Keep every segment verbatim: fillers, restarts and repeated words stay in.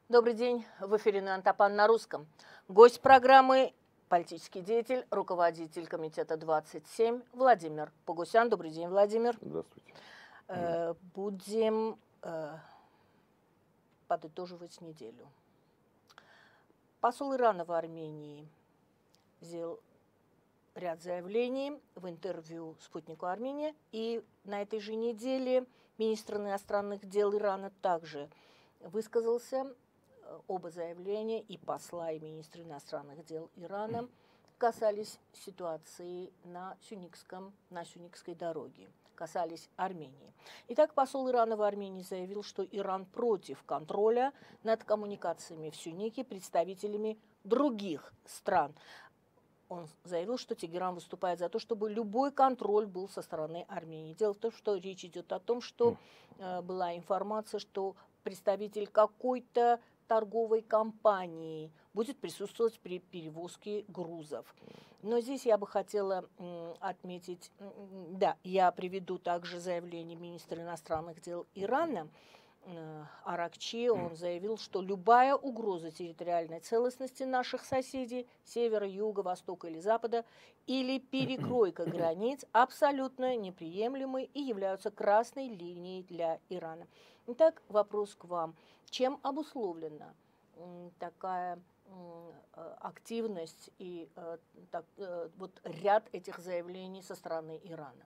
Добрый день. В эфире Антапан на русском. Гость программы – политический деятель, руководитель комитета двадцать семь Владимир Погосян. Добрый день, Владимир. Здравствуйте. Э, будем э, подытоживать неделю. Посол Ирана в Армении сделал ряд заявлений в интервью «Спутнику Армения». И на этой же неделе министр иностранных дел Ирана также высказался. Оба заявления, и посла, и министра иностранных дел Ирана, касались ситуации на, Сюникском, на Сюникской дороге, касались Армении. Итак, посол Ирана в Армении заявил, что Иран против контроля над коммуникациями в Сюнике представителями других стран. Он заявил, что Тегеран выступает за то, чтобы любой контроль был со стороны Армении. Дело в том, что речь идет о том, что э, была информация, что представитель какой-то торговой компании будет присутствовать при перевозке грузов. Но здесь я бы хотела м, отметить, м, да, я приведу также заявление министра иностранных дел Ирана, э, Аракчи. Он заявил, что любая угроза территориальной целостности наших соседей, севера, юга, востока или запада, или перекройка границ абсолютно неприемлемы и являются красной линией для Ирана. Итак, вопрос к вам. Чем обусловлена м, такая м, активность и э, так, э, вот ряд этих заявлений со стороны Ирана?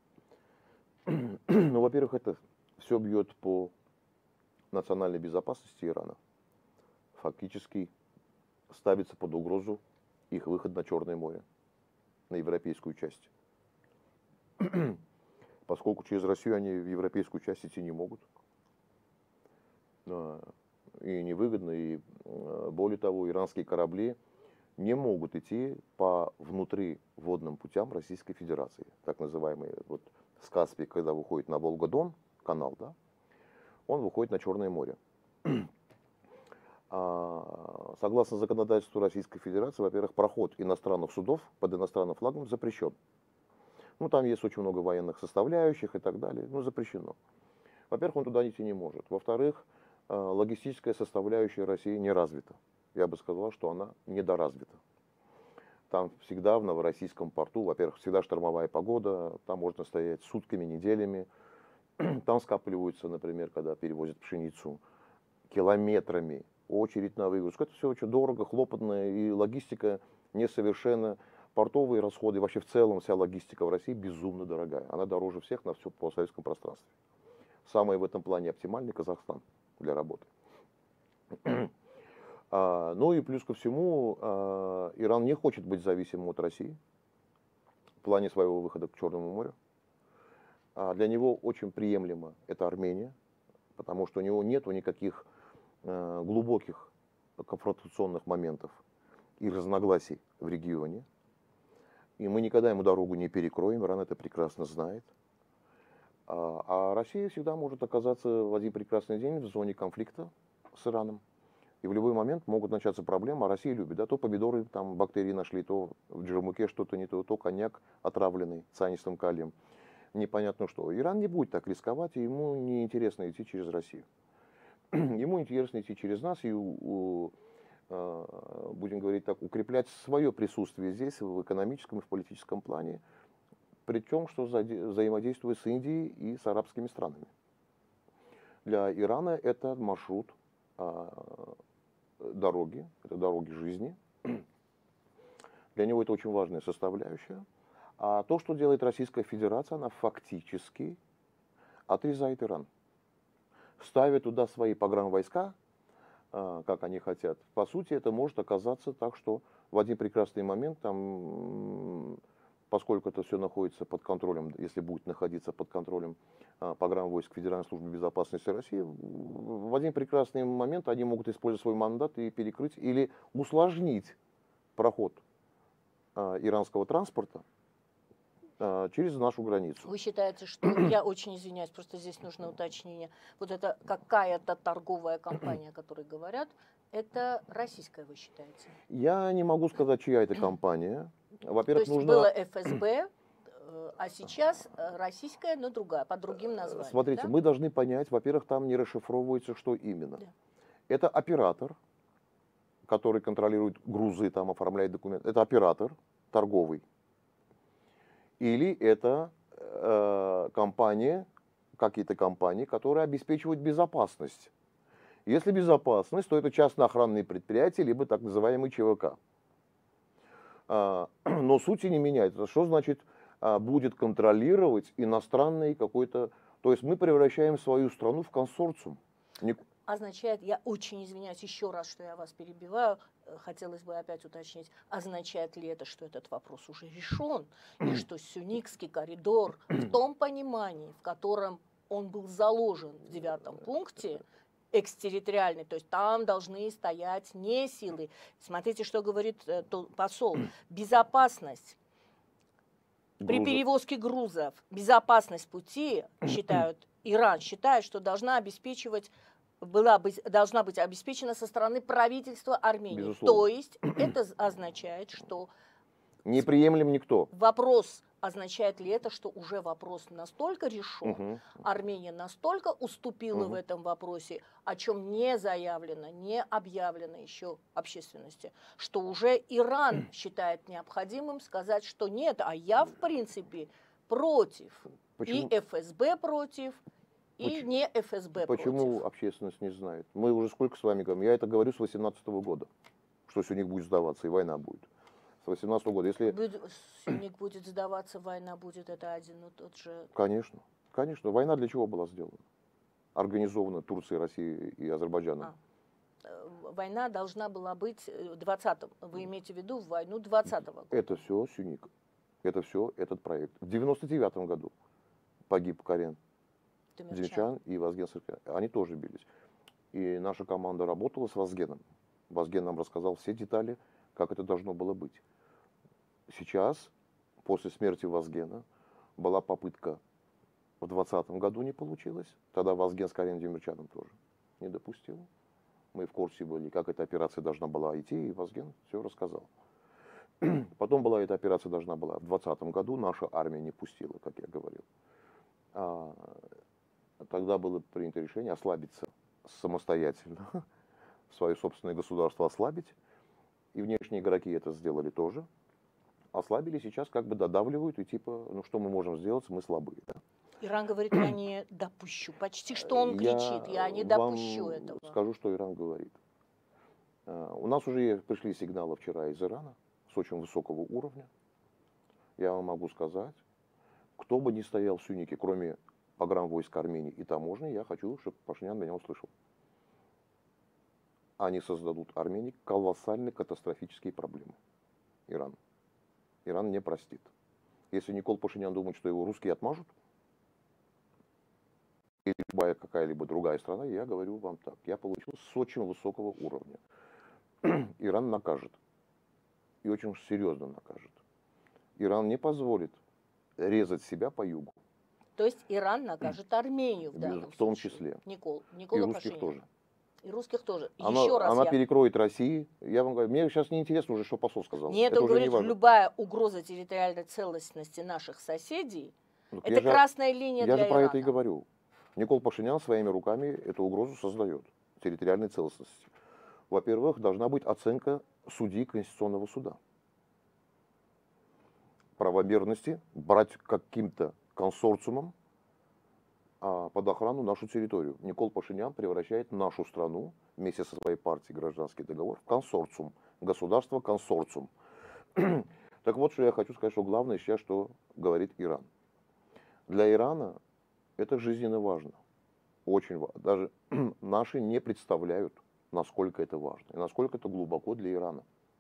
Ну, во-первых, это все бьет по национальной безопасности Ирана. Фактически ставится под угрозу их выход на Черное море, на европейскую часть. Поскольку через Россию они в европейскую часть идти не могут. И невыгодно, и более того, иранские корабли не могут идти по внутриводным путям Российской Федерации. Так называемый вот с Каспия, когда выходит на Волга-Дон, канал, да, он выходит на Черное море. А, согласно законодательству Российской Федерации, во-первых, проход иностранных судов под иностранным флагом запрещен. Ну, там есть очень много военных составляющих и так далее, ну, запрещено. Во-первых, он туда идти не может. Во-вторых, логистическая составляющая России не развита. Я бы сказал, что она недоразвита. Там всегда в Новороссийском порту, во-первых, всегда штормовая погода, там можно стоять сутками, неделями. Там скапливаются, например, когда перевозят пшеницу, километрами, очередь на выгрузку. Это все очень дорого, хлопотно, и логистика несовершенна. Портовые расходы, вообще в целом вся логистика в России безумно дорогая. Она дороже всех на всем постсоветском пространстве. Самый в этом плане оптимальный Казахстан для работы. а, ну и плюс ко всему, а, Иран не хочет быть зависимым от России в плане своего выхода к Черному морю. А для него очень приемлемо это Армения, потому что у него нет никаких а, глубоких конфронтационных моментов и разногласий в регионе. И мы никогда ему дорогу не перекроем, Иран это прекрасно знает. А Россия всегда может оказаться в один прекрасный день в зоне конфликта с Ираном. И в любой момент могут начаться проблемы. А Россия любит, да, то помидоры, там бактерии нашли, то в джермуке что-то не то, то коньяк отравленный цианистым калием. Непонятно что. Иран не будет так рисковать, и ему не интересно идти через Россию. Ему интересно идти через нас и, у, у, будем говорить так, укреплять свое присутствие здесь в экономическом и в политическом плане. При том, что взаимодействует с Индией и с арабскими странами. Для Ирана это маршрут а, дороги, это дороги жизни. Для него это очень важная составляющая. А то, что делает Российская Федерация, она фактически отрезает Иран. Ставя туда свои погранвойска, а, как они хотят, по сути, это может оказаться так, что в один прекрасный момент там... Поскольку это все находится под контролем, если будет находиться под контролем а, погранвойск Федеральной службы безопасности России, в один прекрасный момент они могут использовать свой мандат и перекрыть или усложнить проход а, иранского транспорта а, через нашу границу. Вы считаете, что, я очень извиняюсь, просто здесь нужно уточнение, вот это какая-то торговая компания, о которой говорят, это российская, вы считаете? Я не могу сказать, чья это компания. Во-первых, То есть нужно... было эф эс бэ, а сейчас российская, но другая, под другим названием. Смотрите, да? мы должны понять, во-первых, там не расшифровывается, что именно. Да. Это оператор, который контролирует грузы, там оформляет документы. Это оператор торговый. Или это э, компания, какие-то компании, которые обеспечивают безопасность. Если безопасность, то это частно-охранные предприятия, либо так называемый ЧВК. А, но сути не меняется. Что значит а, будет контролировать иностранный какой-то... То есть мы превращаем свою страну в консорциум. Не- Означает, я очень извиняюсь еще раз, что я вас перебиваю, э, хотелось бы опять уточнить, означает ли это, что этот вопрос уже решен, и что Сюникский коридор в том понимании, в котором он был заложен в девятом пункте, экстерриториальный, то есть там должны стоять не силы. Смотрите, что говорит э, то- посол. Безопасность при грузы- перевозке грузов, безопасность пути, считают, Иран считает, что должна обеспечивать, была быть, должна быть обеспечена со стороны правительства Армении. Безусловно. То есть это з- означает, что Не приемлем никто. вопрос, означает ли это, что уже вопрос настолько решен, Мгм. Армения настолько уступила Мгм. в этом вопросе, о чем не заявлено, не объявлено еще общественности, что уже Иран считает необходимым сказать, что нет, а я в принципе против. Почему, И эф эс бэ против, и Поч- не эф эс бэ почему против. общественность не знает? Мы уже сколько с вами говорим? Я это говорю с восемнадцатого года, что Сюник будет сдаваться и война будет. С восемнадцатого года. Если, Будет- Сюник будет сдаваться, война будет, это один и тот же. конечно, конечно. Война для чего была сделана? Организована Турцией, Россией и Азербайджаном. А. Э, Война должна была быть в двадцатом. Вы имеете в виду войну двадцатого года? Это все Сюник. Это все этот проект. В девяносто девятом году погиб Карен Тимирчан. Демирчан и Вазген Сыркан. Они тоже бились. И наша команда работала с Вазгеном. Вазген нам рассказал все детали, как это должно было быть. Сейчас, после смерти Вазгена, была попытка в двадцатом году, не получилось. Тогда Вазген с Кареном Демирчаном тоже не допустил. Мы в курсе были, как эта операция должна была идти, и Вазген все рассказал. Потом была эта операция должна была в двадцатом году, наша армия не пустила, как я говорил. А, тогда было принято решение ослабиться самостоятельно, свое собственное государство ослабить. И внешние игроки это сделали тоже. Ослабили, сейчас как бы додавливают, и типа, ну что мы можем сделать, мы слабые. Да? Иран говорит, я не допущу. Почти что он кричит, я не допущу вам этого. скажу, что Иран говорит. А, У нас уже пришли сигналы вчера из Ирана с очень высокого уровня. Я вам могу сказать, кто бы ни стоял в Сюнике, кроме погранвойск Армении и таможни, я хочу, чтобы Пашинян меня услышал. Они создадут Армении колоссальные катастрофические проблемы. Иран. Иран не простит. Если Никол Пашинян думает, что его русские отмажут, или любая какая-либо другая страна, я говорю вам так. Я получил с очень высокого уровня. Иран накажет. И очень серьезно накажет. Иран не позволит резать себя по югу. То есть Иран накажет Армению в Без- данном в том случае. числе. Никол, И Никола русских Пашиняна. тоже. И русских тоже. Она, Еще раз она я... перекроет России. Я вам говорю, мне сейчас не интересно уже, что посол сказал. Нет, это он уже не говорит, важно. любая угроза территориальной целостности наших соседей, Так это я же- красная линия Я для же про Ирана. это и говорю. Никол Пашинян своими руками эту угрозу создает. Территориальной целостности. Во-первых, должна быть оценка судьи Конституционного суда. Правомерности брать каким-то консорциумом а, под охрану нашу территорию. Никол Пашинян превращает нашу страну вместе со своей партией «Гражданский договор» в консорциум. Государство-консорциум. Так вот, что я хочу сказать, что главное сейчас, что говорит Иран. Для Ирана это жизненно важно. Очень важно. Даже наши не представляют, насколько это важно. И насколько это глубоко для Ирана.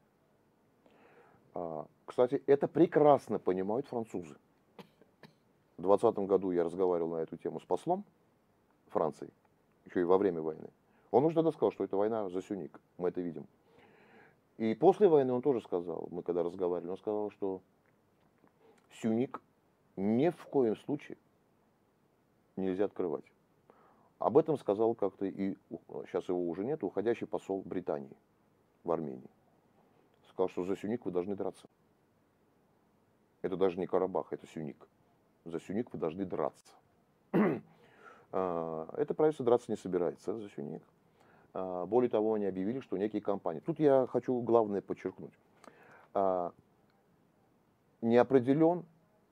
А, Кстати, это прекрасно понимают французы. В двадцатом году я разговаривал на эту тему с послом Франции, еще и во время войны. Он уже тогда сказал, что это война за Сюник. Мы это видим. И после войны он тоже сказал, мы когда разговаривали, он сказал, что Сюник ни в коем случае нельзя открывать. Об этом сказал как-то и, сейчас его уже нет, уходящий посол Британии в Армении. Сказал, что за Сюник вы должны драться. Это даже не Карабах, это Сюник. За Сюник вы должны драться. Это правительство драться не собирается за Сюник. Более того, они объявили, что некие компании. Тут я хочу главное подчеркнуть. Не определен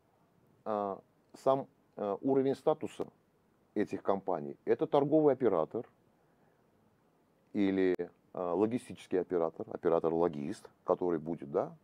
сам уровень статуса этих компаний. Это торговый оператор или логистический оператор, оператор-логист, который будет, да?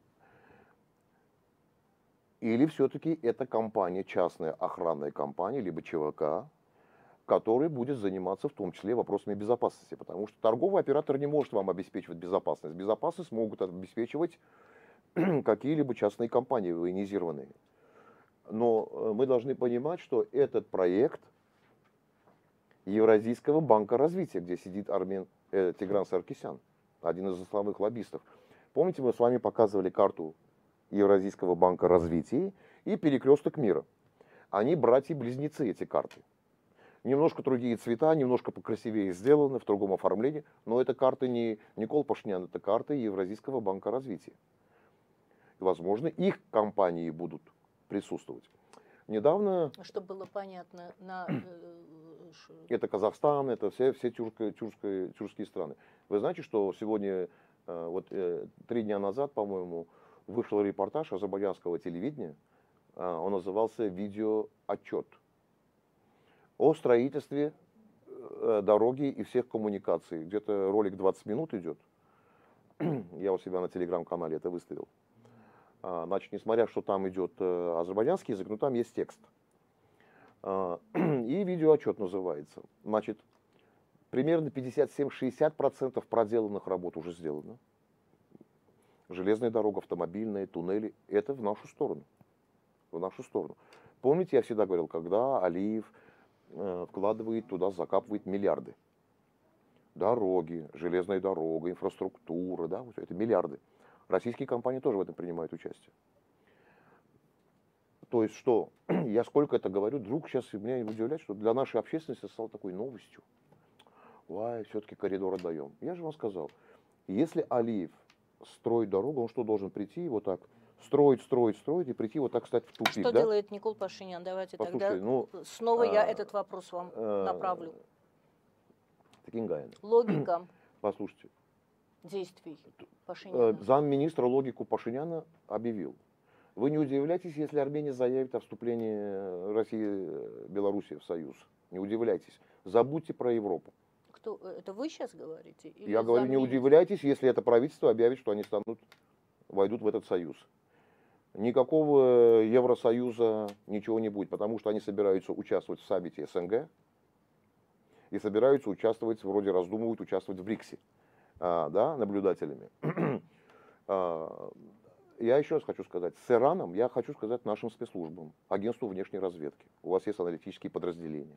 Или все-таки это компания, частная охранная компания, либо ЧВК, который будет заниматься в том числе вопросами безопасности. Потому что торговый оператор не может вам обеспечивать безопасность. Безопасность могут обеспечивать какие-либо частные компании военизированные. Но мы должны понимать, что этот проект Евразийского банка развития, где сидит Армен э, Тигран Саркисян, один из основных лоббистов. Помните, мы с вами показывали карту Евразийского банка развития и перекресток мира. Они братья-близнецы, эти карты. Немножко другие цвета, немножко покрасивее сделаны, в другом оформлении, но это карты не Никол Пашинян, это карты Евразийского банка развития. И, возможно, их компании будут присутствовать. Недавно... Чтобы было понятно, на... Это Казахстан, это все, все тюрко, тюрко, тюркские страны. Вы знаете, что сегодня, вот три дня назад, по-моему, вышел репортаж азербайджанского телевидения, он назывался «Видеоотчет» о строительстве дороги и всех коммуникаций. Где-то ролик двадцать минут идет. Я у себя на телеграм-канале это выставил. Значит, несмотря, что там идет азербайджанский язык, но там есть текст. И видеоотчет называется. Значит, примерно пятьдесят семь - шестьдесят процентов проделанных работ уже сделано. Железная дорога, автомобильная, туннели. Это в нашу сторону. В нашу сторону. Помните, я всегда говорил, когда Алиев вкладывает туда, закапывает миллиарды. Дороги, железная дорога, инфраструктура, да, вот это миллиарды. Российские компании тоже в этом принимают участие. То есть что, я сколько это говорю, вдруг сейчас меня удивляет, что для нашей общественности стало такой новостью. Ой, все-таки коридор отдаем. Я же вам сказал, если Алиев строит дорогу, он что, должен прийти и вот так строить, строить, строить и прийти вот так, кстати, в тупик, Что да? делает Никол Пашинян? Давайте Послушайте, тогда ну, снова я а, этот вопрос вам а, направлю. Такингайна. Логика Послушайте. действий Пашиняна. Замминистра логику Пашиняна объявил. Вы не удивляйтесь, если Армения заявит о вступлении России и Белоруссии в Союз. Не удивляйтесь. Забудьте про Европу. Кто, это вы сейчас говорите? Или Я говорю, не удивляйтесь, если это правительство объявит, что они станут, войдут в этот союз. Никакого Евросоюза ничего не будет, потому что они собираются участвовать в саммите СНГ и собираются участвовать, вроде раздумывают, участвовать в БРИКСе, а, да, наблюдателями. а, Я еще раз хочу сказать, с Ираном я хочу сказать нашим спецслужбам, агентству внешней разведки. У вас есть аналитические подразделения.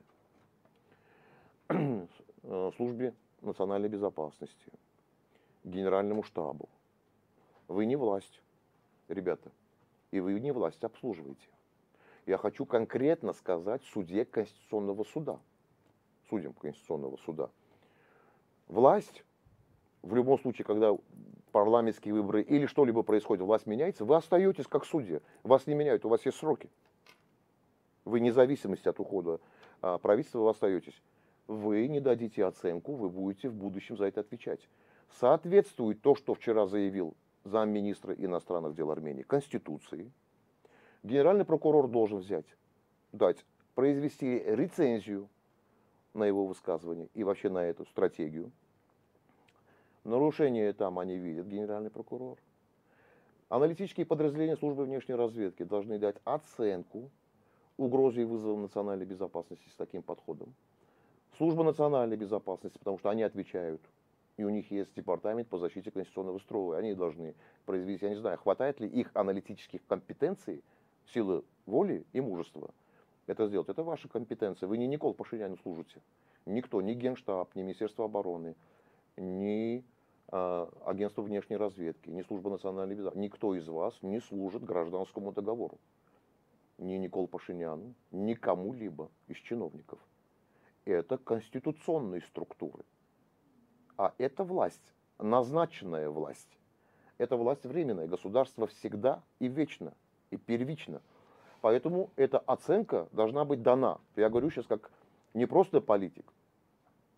Службе национальной безопасности, Генеральному штабу. Вы не власть, ребята, и вы не власть обслуживаете. Я хочу конкретно сказать судье Конституционного суда, судьям Конституционного суда. Власть, в любом случае, когда парламентские выборы или что-либо происходит, власть меняется, вы остаетесь как судья, вас не меняют, у вас есть сроки. Вы независимости от ухода а, правительства, вы остаетесь. Вы не дадите оценку, вы будете в будущем за это отвечать. Соответствует то, что вчера заявил замминистра иностранных дел Армении, Конституции. Генеральный прокурор должен взять, дать, произвести рецензию на его высказывание и вообще на эту стратегию. Нарушение там они видят, генеральный прокурор. Аналитические подразделения службы внешней разведки должны дать оценку угрозе и вызовам национальной безопасности с таким подходом. Служба национальной безопасности, потому что они отвечают, и у них есть департамент по защите конституционного строя, они должны произвести, я не знаю, хватает ли их аналитических компетенций, силы воли и мужества это сделать. Это ваша компетенция. Вы не Никол Пашиняну служите. Никто, ни Генштаб, ни Министерство обороны, ни э, Агентство внешней разведки, ни Служба национальной безопасности, никто из вас не служит гражданскому договору. Ни Никол Пашиняну, ни кому-либо из чиновников. Это конституционные структуры. А это власть, назначенная власть. Это власть временная. Государство всегда и вечно, и первично. Поэтому эта оценка должна быть дана. Я говорю сейчас как не просто политик,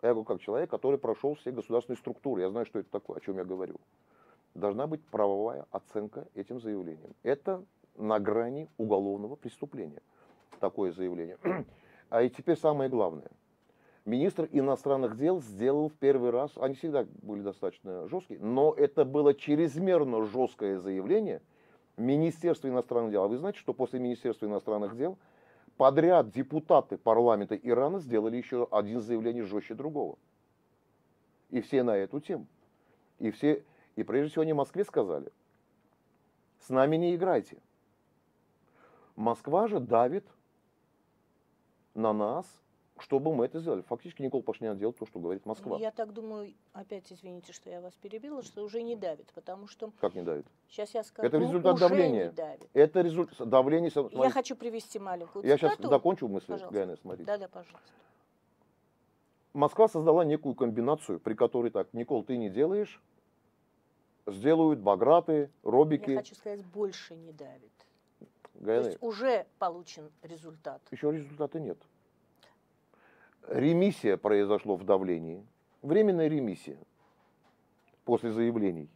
Я говорю, как человек, который прошел все государственные структуры. Я знаю, что это такое, о чем я говорю. Должна быть правовая оценка этим заявлением. Это на грани уголовного преступления. Такое заявление. А и теперь самое главное. Министр иностранных дел сделал в первый раз, они всегда были достаточно жесткие, но это было чрезмерно жесткое заявление Министерства иностранных дел. А вы знаете, что после Министерства иностранных дел подряд депутаты парламента Ирана сделали еще один заявление жестче другого. И все на эту тему. И, все, и прежде всего они в Москве сказали, с нами не играйте. Москва же давит на нас, чтобы мы это сделали. Фактически Никол Пашинян делает то, что говорит Москва. Я так думаю, опять извините, что я вас перебила, что уже не давит, потому что... Как не давит? Сейчас я скажу, Это результат уже давления. Не давит. Это результат давления. Смотрите. Я хочу привести маленькую Я цитату. сейчас закончу мысль, Пожалуйста. Гайна, смотрите. Да, да, пожалуйста. Москва создала некую комбинацию, при которой так, Никол, ты не делаешь, сделают Баграты, Робики. Я хочу сказать, больше не давит. Гайна, То есть уже получен результат. еще результата нет. Ремиссия произошло в давлении. Временная ремиссия после заявлений.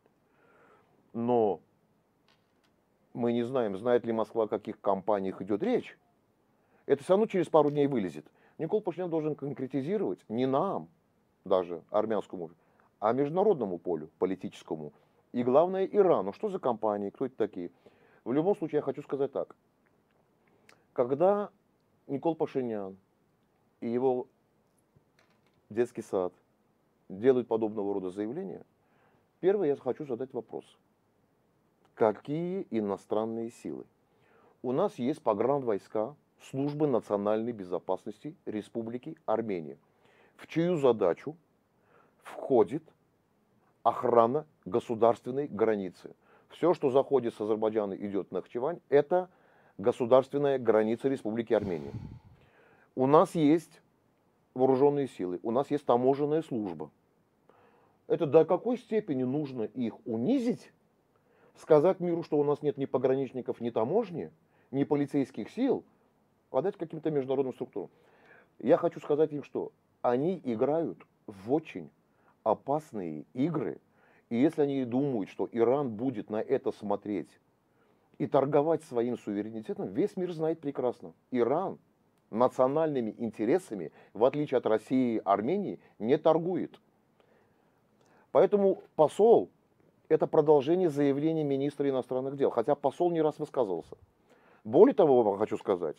Но мы не знаем, знает ли Москва, о каких компаниях идет речь. Это все равно через пару дней вылезет. Никол Пашинян должен конкретизировать не нам, даже армянскому, а международному полю политическому. И главное Ирану. Что за компании, кто это такие? В любом случае я хочу сказать так. Когда Никол Пашинян и его детский сад делают подобного рода заявления, первое я хочу задать вопрос. Какие иностранные силы? У нас есть погранвойска Службы национальной безопасности Республики Армения, в чью задачу входит охрана государственной границы. Все, что заходит с Азербайджана, идет на Нахчевань, это государственная граница Республики Армения. У нас есть вооруженные силы, у нас есть таможенная служба. Это до какой степени нужно их унизить, сказать миру, что у нас нет ни пограничников, ни таможни, ни полицейских сил, отдать каким-то международным структурам. Я хочу сказать им, что они играют в очень опасные игры, и если они думают, что Иран будет на это смотреть и торговать своим суверенитетом, весь мир знает прекрасно. Иран национальными интересами, в отличие от России и Армении, не торгует. Поэтому посол – это продолжение заявления министра иностранных дел, хотя посол не раз высказывался. Более того, я хочу сказать,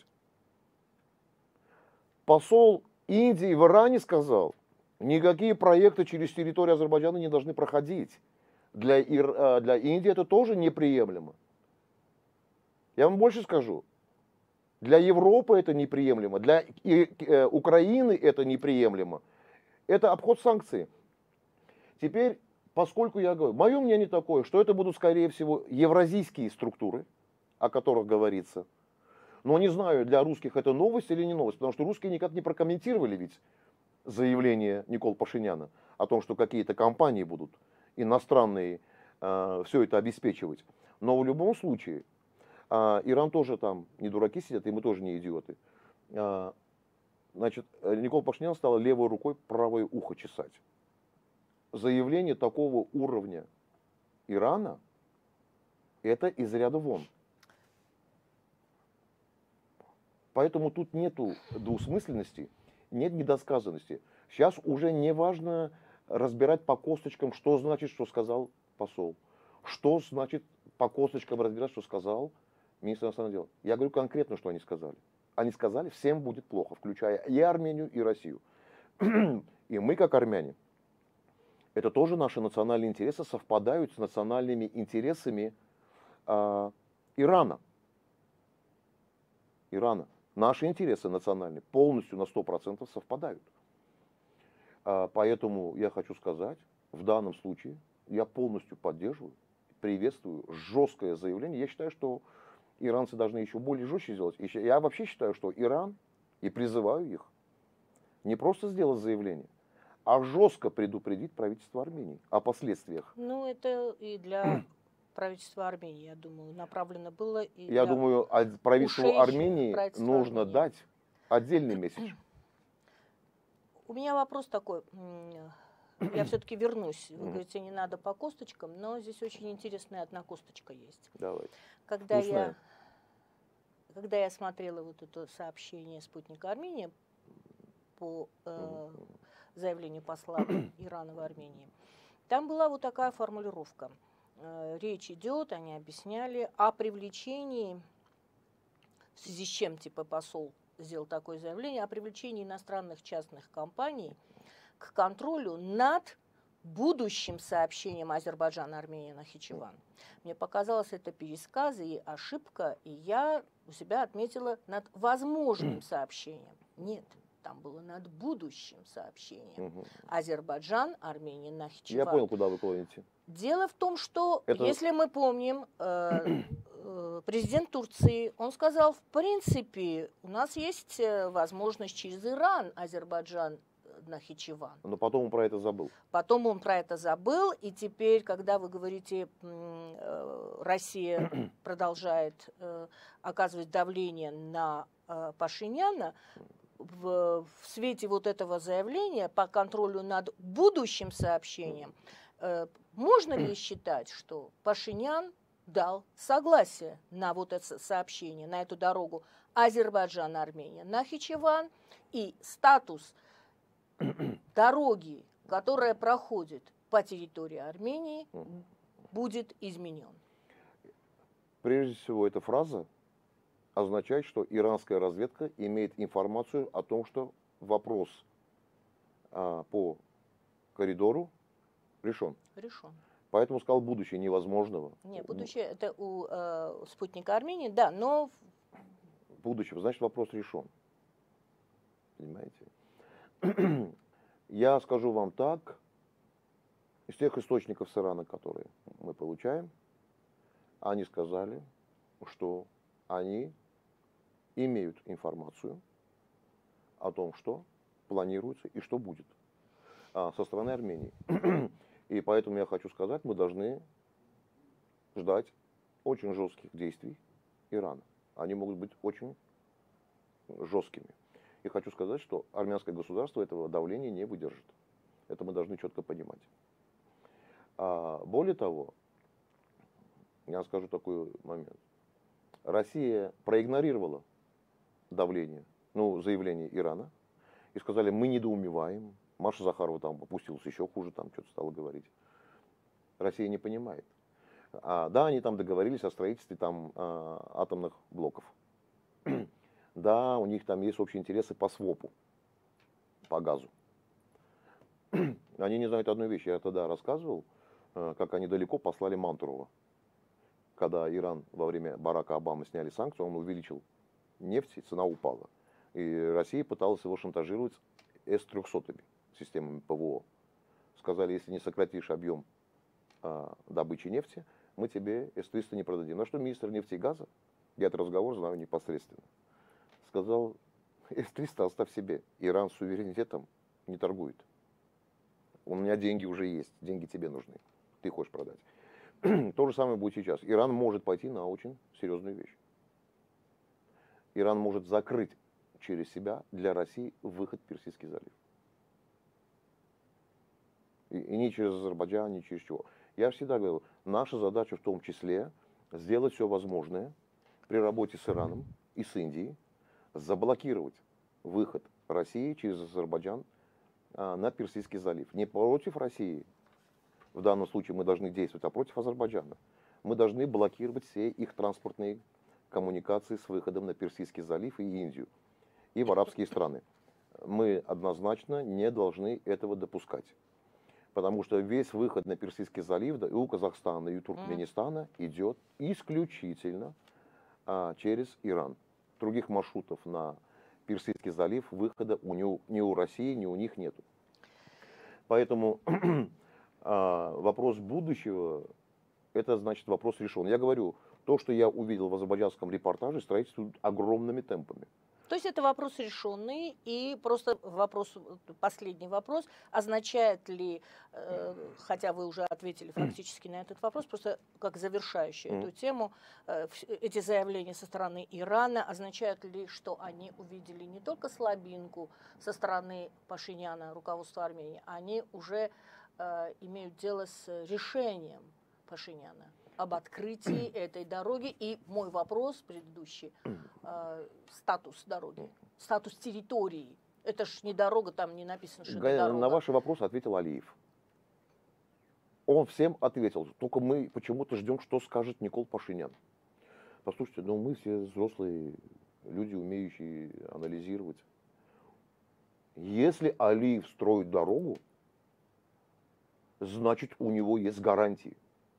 посол Индии в Иране сказал, никакие проекты через территорию Азербайджана не должны проходить. Для, Ир, для Индии это тоже неприемлемо. Я вам больше скажу. Для Европы это неприемлемо, для э, Украины это неприемлемо. Это обход санкций. Теперь, поскольку я говорю, мое мнение такое, что это будут, скорее всего, евразийские структуры, о которых говорится. Но не знаю, для русских это новость или не новость, потому что русские никак не прокомментировали ведь заявление Никола Пашиняна о том, что какие-то компании будут иностранные э, все это обеспечивать. Но в любом случае, э, Иран тоже там не дураки сидят, и мы тоже не идиоты. Э, значит, Никола Пашинян стал левой рукой правое ухо чесать. Заявление такого уровня Ирана – это из ряда вон. Поэтому тут нету двусмысленности, нет недосказанности. Сейчас уже не важно разбирать по косточкам, что значит, что сказал посол. Что значит по косточкам разбирать, что сказал министр иностранных дел. Я говорю конкретно, что они сказали. Они сказали, всем будет плохо, включая и Армению, и Россию. И мы, как армяне, это тоже наши национальные интересы совпадают с национальными интересами э, Ирана. Ирана. Наши интересы национальные полностью на сто процентов совпадают. А, поэтому я хочу сказать, в данном случае я полностью поддерживаю, приветствую жесткое заявление. Я считаю, что иранцы должны еще более жестче сделать. И я вообще считаю, что Иран, и призываю их, не просто сделать заявление, а жестко предупредить правительство Армении о последствиях. Ну, это и для правительства Армении, я думаю, направлено было. И я думаю, правительству Армении нужно Армении. дать отдельный месседж. У меня вопрос такой. Я все-таки вернусь. Вы говорите, не надо по косточкам, но здесь очень интересная одна косточка есть. Давайте. Когда я, когда я смотрела вот это сообщение спутника Армении по э, заявлению посла Ирана в Армении, там была вот такая формулировка. Э, речь идет, они объясняли, о привлечении, в связи с чем типа посол сделал такое заявление, о привлечении иностранных частных компаний к контролю над будущим сообщением Азербайджана, Армения, Нахичеван. Мне показалось это пересказы и ошибка, и я у себя отметила над возможным сообщением. Нет, там было над будущим сообщением. Угу. Азербайджан, Армения, Нахичеван. Я понял, куда вы клоните. Дело в том, что, это... если мы помним, э, э, президент Турции, он сказал, в принципе, у нас есть возможность через Иран, Азербайджан, Нахичеван. Но потом он про это забыл. Потом он про это забыл, и теперь, когда вы говорите, Россия продолжает оказывать давление на Пашиняна, в, в свете вот этого заявления по контролю над будущим сообщением, можно ли считать, что Пашинян дал согласие на вот это сообщение, на эту дорогу Азербайджан-Армения, Нахичеван, и статус дороги, которая проходит по территории Армении, будет изменен? Прежде всего, эта фраза означает, что иранская разведка имеет информацию о том, что вопрос а, по коридору решен. Решен. Поэтому сказал будущее невозможного. Нет, будущее это у э, спутника Армении, да, но... Будущее, значит, вопрос решен. Понимаете? Я скажу вам так, из тех источников с Ирана, которые мы получаем, они сказали, что они имеют информацию о том, что планируется и что будет а, со стороны Армении. И поэтому я хочу сказать, мы должны ждать очень жестких действий Ирана. Они могут быть очень жесткими. И хочу сказать, что армянское государство этого давления не выдержит. Это мы должны четко понимать. А более того, я скажу такой момент. Россия проигнорировала давление, ну, заявление Ирана, и сказали, мы недоумеваем. Маша Захарова там опустилась еще хуже, там что-то стала говорить. Россия не понимает. А, да, они там договорились о строительстве там, а, атомных блоков. Да, у них там есть общие интересы по свопу, по газу. Они не знают одной вещи. Я тогда рассказывал, как они далеко послали Мантурова. Когда Иран во время Барака Обамы сняли санкции, он увеличил нефть, и цена упала. И Россия пыталась его шантажировать эс триста системами ПВО. Сказали, если не сократишь объем а, добычи нефти, мы тебе эс триста не продадим. На что министр нефти и газа, я этот разговор знаю непосредственно, сказал, эс триста оставь себе, Иран с суверенитетом не торгует. У меня деньги уже есть, деньги тебе нужны, ты хочешь продать. То же самое будет сейчас. Иран может пойти на очень серьезную вещь. Иран может закрыть через себя для России выход в Персидский залив. И, и не через Азербайджан, ни через чего. Я всегда говорил, наша задача в том числе сделать все возможное при работе с Ираном и с Индией, заблокировать выход России через Азербайджан а, на Персидский залив. Не против России, в данном случае мы должны действовать, а против Азербайджана. Мы должны блокировать все их транспортные коммуникации с выходом на Персидский залив и Индию, и в арабские страны. Мы однозначно не должны этого допускать. Потому что весь выход на Персидский залив, да, и у Казахстана, и у Туркменистана идет исключительно а, через Иран. Других маршрутов на Персидский залив выхода у, ни, у, ни у России, ни у них нету. Поэтому а, вопрос будущего, это значит вопрос решен. Я говорю, то, что я увидел в азербайджанском репортаже, строительство огромными темпами. То есть это вопрос решенный, и просто вопрос, последний вопрос, означает ли, э, хотя вы уже ответили фактически на этот вопрос, просто как завершающую эту тему, э, эти заявления со стороны Ирана означают ли, что они увидели не только слабинку со стороны Пашиняна, руководства Армении, они уже э, имеют дело с решением Пашиняна об открытии этой дороги. И мой вопрос предыдущий, э, статус дороги, статус территории. Это ж не дорога, там не написано, что это дорога. На ваши вопросы ответил Алиев. Он всем ответил. Только мы почему-то ждем, что скажет Никол Пашинян. Послушайте, ну мы все взрослые люди, умеющие анализировать. Если Алиев строит дорогу, значит у него есть гарантии.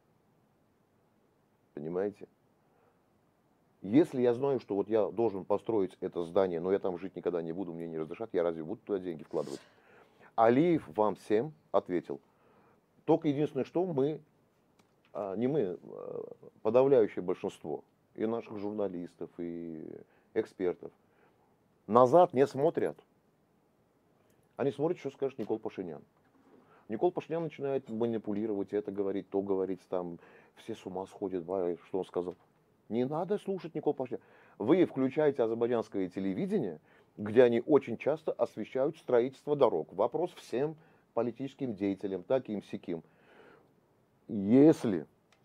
Понимаете? Если я знаю, что вот я должен построить это здание, но я там жить никогда не буду, мне не разрешат, я разве буду туда деньги вкладывать? Алиев вам всем ответил. Только единственное, что мы, не мы, подавляющее большинство, и наших журналистов, и экспертов, назад не смотрят. Они смотрят, что скажет Никол Пашинян. Никол Пашинян начинает манипулировать, это говорить, то говорить, там все с ума сходят, что он сказал. Не надо слушать Никол Пашинян. Вы включаете азербайджанское телевидение, где они очень часто освещают строительство дорог. Вопрос всем политическим деятелям, таким-сяким. Если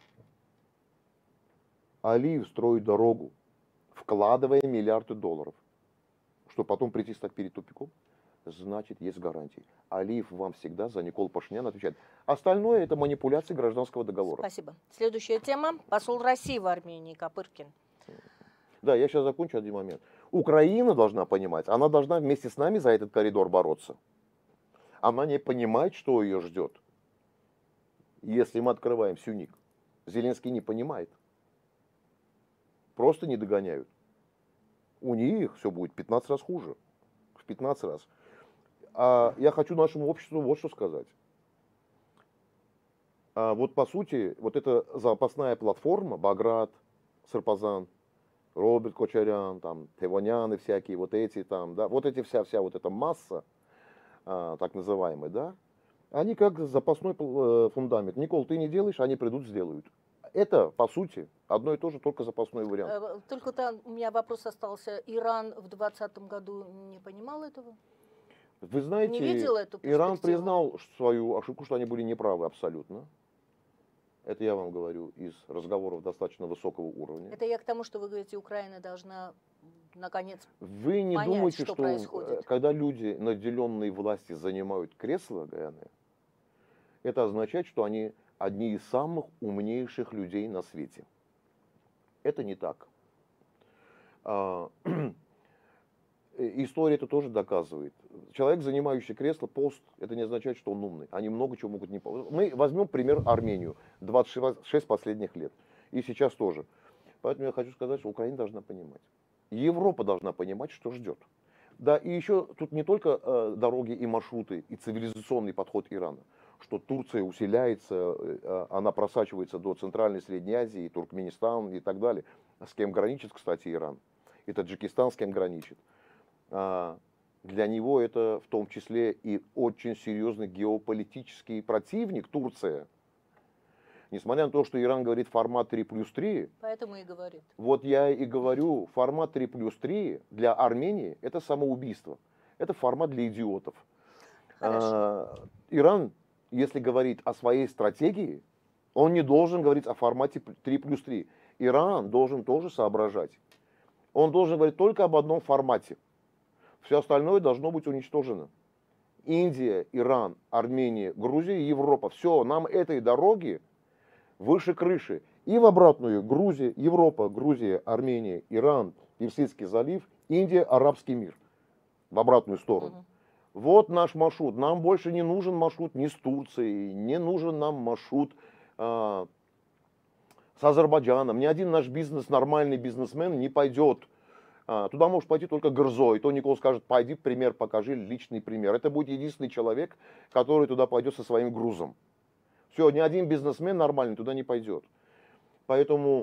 Алиев строит дорогу, вкладывая миллиарды долларов, что потом прийти стать перед тупиком, значит, есть гарантии. Алиев вам всегда за Никол Пашинян отвечает. Остальное это манипуляции гражданского договора. Спасибо. Следующая тема. Посол России в Армении Копыркин. Да, я сейчас закончу один момент. Украина должна понимать, она должна вместе с нами за этот коридор бороться. Она не понимает, что ее ждет. Если мы открываем Сюник, Зеленский не понимает. Просто не догоняют. У них все будет пятнадцать раз хуже. В пятнадцать раз. А я хочу нашему обществу вот что сказать. А вот по сути, вот эта запасная платформа, Баграт, Сарпазан, Роберт Кочарян, там, Теваняны всякие, вот эти там, да, вот эти вся, вся вот эта масса, а, так называемая, да, они как запасной фундамент. Никол, ты не делаешь, они придут, сделают. Это, по сути, одно и то же, только запасной вариант. Только там у меня вопрос остался. Иран в двадцатом году не понимал этого? Вы знаете, не видел эту Иран признал свою ошибку, что они были неправы абсолютно. Это я вам говорю из разговоров достаточно высокого уровня. Это я к тому, что вы говорите, Украина должна наконец Вы не понять, думаете, что, что происходит. Когда люди, наделенные властью, занимают кресла, это означает, что они одни из самых умнейших людей на свете. Это не так. История это тоже доказывает. Человек, занимающий кресло, пост, это не означает, что он умный. Они много чего могут не... Мы возьмем пример Армению. двадцать шесть последних лет. И сейчас тоже. Поэтому я хочу сказать, что Украина должна понимать. Европа должна понимать, что ждет. Да, и еще тут не только э, дороги и маршруты, и цивилизационный подход Ирана. Что Турция усиляется, э, она просачивается до Центральной и Средней Азии, Туркменистан и так далее. С кем граничит, кстати, Иран. И Таджикистан с кем граничит. Для него это в том числе и очень серьезный геополитический противник Турция. Несмотря на то, что Иран говорит формат три плюс три. Поэтому и говорит. Вот я и говорю, формат три плюс три для Армении это самоубийство. Это формат для идиотов. А, Иран, если говорит о своей стратегии, он не должен говорить о формате три плюс три. Иран должен тоже соображать. Он должен говорить только об одном формате. Все остальное должно быть уничтожено. Индия, Иран, Армения, Грузия, Европа. Все, нам этой дороги выше крыши. И в обратную Грузия, Европа, Грузия, Армения, Иран, Персидский залив, Индия, арабский мир. В обратную сторону. Угу. Вот наш маршрут. Нам больше не нужен маршрут ни с Турцией, не нужен нам маршрут а, с Азербайджаном. Ни один наш бизнес, нормальный бизнесмен не пойдет. А, туда может пойти только Грзой. То Никол скажет, пойди пример, покажи личный пример. Это будет единственный человек, который туда пойдет со своим грузом. Все, ни один бизнесмен нормальный туда не пойдет. Поэтому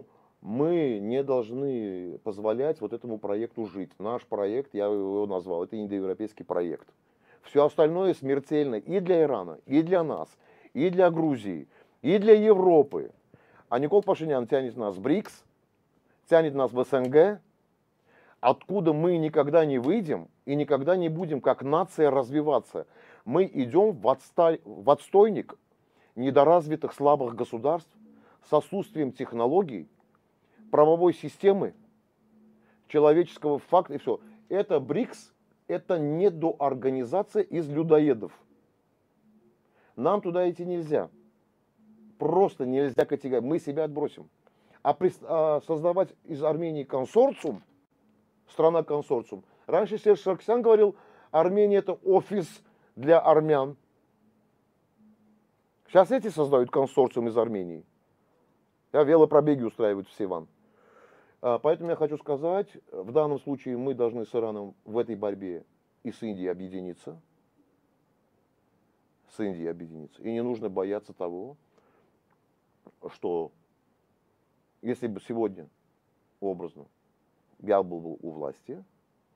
Мы не должны позволять вот этому проекту жить. Наш проект, я его назвал, это индоевропейский проект. Все остальное смертельно и для Ирана, и для нас, и для Грузии, и для Европы. А Никол Пашинян тянет нас в БРИКС, тянет нас в СНГ, откуда мы никогда не выйдем и никогда не будем как нация развиваться. Мы идем в, отста... в отстойник недоразвитых слабых государств с отсутствием технологий, правовой системы, человеческого факта и все. Это БРИКС, это недоорганизация из людоедов. Нам туда идти нельзя. Просто нельзя категорически. Мы себя отбросим. А, при... а создавать из Армении консорциум, страна-консорциум. Раньше Серж Саркисян говорил, Армения это офис для армян. Сейчас эти создают консорциум из Армении. А велопробеги устраивают в Севан. Поэтому я хочу сказать, в данном случае мы должны с Ираном в этой борьбе и с Индией объединиться. С Индией объединиться. И не нужно бояться того, что если бы сегодня, образно, я был у власти,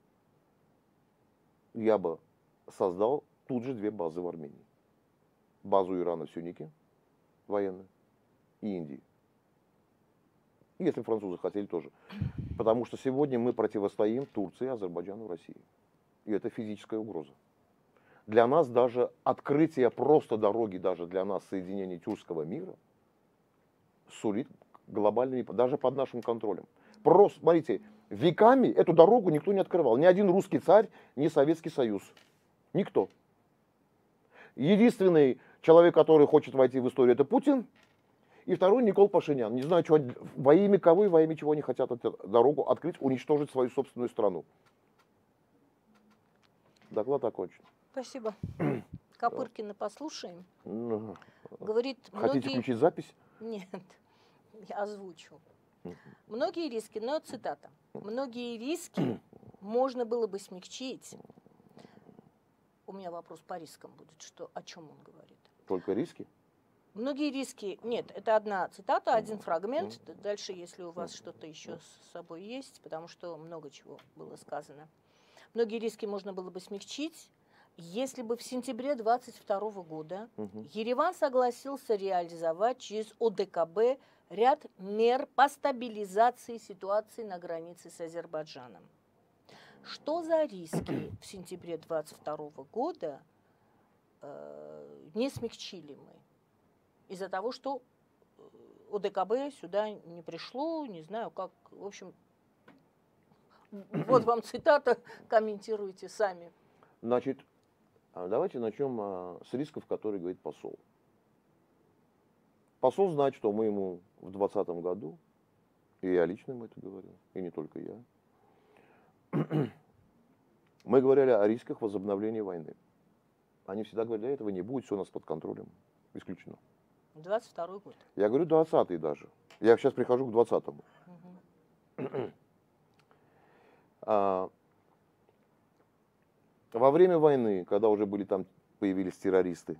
я бы создал тут же две базы в Армении. Базу Ирана в Сюнике, военную, и Индии. Если французы хотели тоже. Потому что сегодня мы противостоим Турции, Азербайджану, России. И это физическая угроза. Для нас даже открытие просто дороги, даже для нас соединение тюркского мира, сулит глобальными, даже под нашим контролем. Просто, смотрите, веками эту дорогу никто не открывал. Ни один русский царь, ни Советский Союз. Никто. Единственный человек, который хочет войти в историю, это Путин. И второй Никол Пашинян. Не знаю, чего, во имя кого и во имя чего они хотят эту дорогу открыть, уничтожить свою собственную страну. Доклад окончен. Спасибо. Копыркина послушаем. Ну, Говорит, хотите многие... включить запись? Нет, я озвучу. Многие риски, но цитата. Многие риски можно было бы смягчить. У меня вопрос по рискам будет, что, о чем он говорит. Только риски? Многие риски, нет, это одна цитата, один фрагмент. Дальше, если у вас что-то еще с собой есть, потому что много чего было сказано. Многие риски можно было бы смягчить, если бы в сентябре двадцать второго года угу. Ереван согласился реализовать через ОДКБ ряд мер по стабилизации ситуации на границе с Азербайджаном. Что за риски в сентябре двадцать второго года э, не смягчили мы? Из-за того, что ОДКБ сюда не пришло, не знаю как, в общем, вот вам цитата, комментируйте сами. Значит, давайте начнем с рисков, которые говорит посол. Посол знает, что мы ему в двадцатом году, и я лично ему это говорил, и не только я, мы говорили о рисках возобновления войны. Они всегда говорили, этого не будет, все у нас под контролем, исключено. двадцать второй год. Я говорю двадцатый даже. Я сейчас прихожу к двадцатому. Угу. а, во время войны, когда уже были там, появились террористы,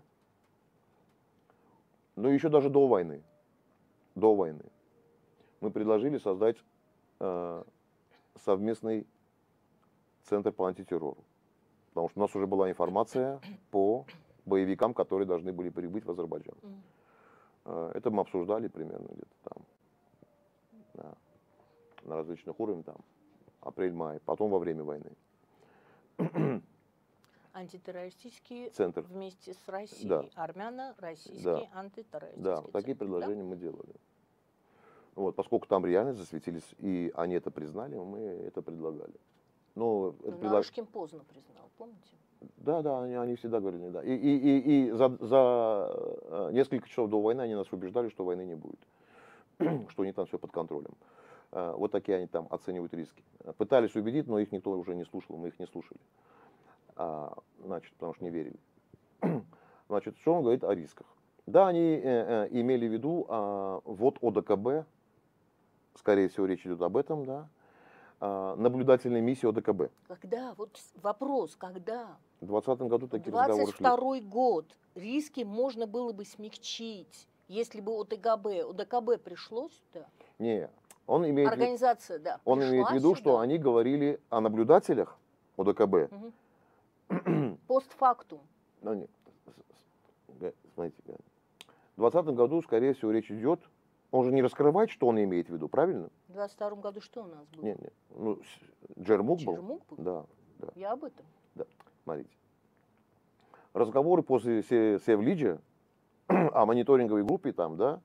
но еще даже до войны, до войны, мы предложили создать э, совместный центр по антитеррору. Потому что у нас уже была информация по боевикам, которые должны были прибыть в Азербайджан. Это мы обсуждали примерно где-то там, да, на различных уровнях, там, апрель-май, потом во время войны. Антитеррористический центр вместе с Россией. Да. Армяно-российский да. антитеррористический Да, центр. такие предложения Да? мы делали. Вот, поскольку там реально засветились, и они это признали, мы это предлагали. Но ну, это предлаг... Нарышкин поздно признал, помните? Да, да, они, они всегда говорили, да. И, и, и, и за, за несколько часов до войны они нас убеждали, что войны не будет, что у них там все под контролем. Вот такие они там оценивают риски. Пытались убедить, но их никто уже не слушал, мы их не слушали. Значит, потому что не верили. Значит, что он говорит о рисках? Да, они э, э, имели в виду э, вот ОДКБ, скорее всего, речь идет об этом, да, э, наблюдательной миссии ОДКБ. Когда? Вот вопрос, когда? В двадцатом году такие разговоры шли. двадцать второй год. Риски можно было бы смягчить, если бы ОДКБ, ОДКБ пришло сюда? Не, Он имеет, Организация, да, он имеет в виду, сюда. что они говорили о наблюдателях ОДКБ. Угу. Постфактум. Ну, нет. Смотрите, в двадцатом году, скорее всего, речь идет, он же не раскрывает, что он имеет в виду, правильно? В двадцать втором году что у нас было? Нет, нет. Ну, Джермук был. Джермук был? Да, да. Я об этом. Да, смотрите. Разговоры после Севлиджа о мониторинговой группе там, да,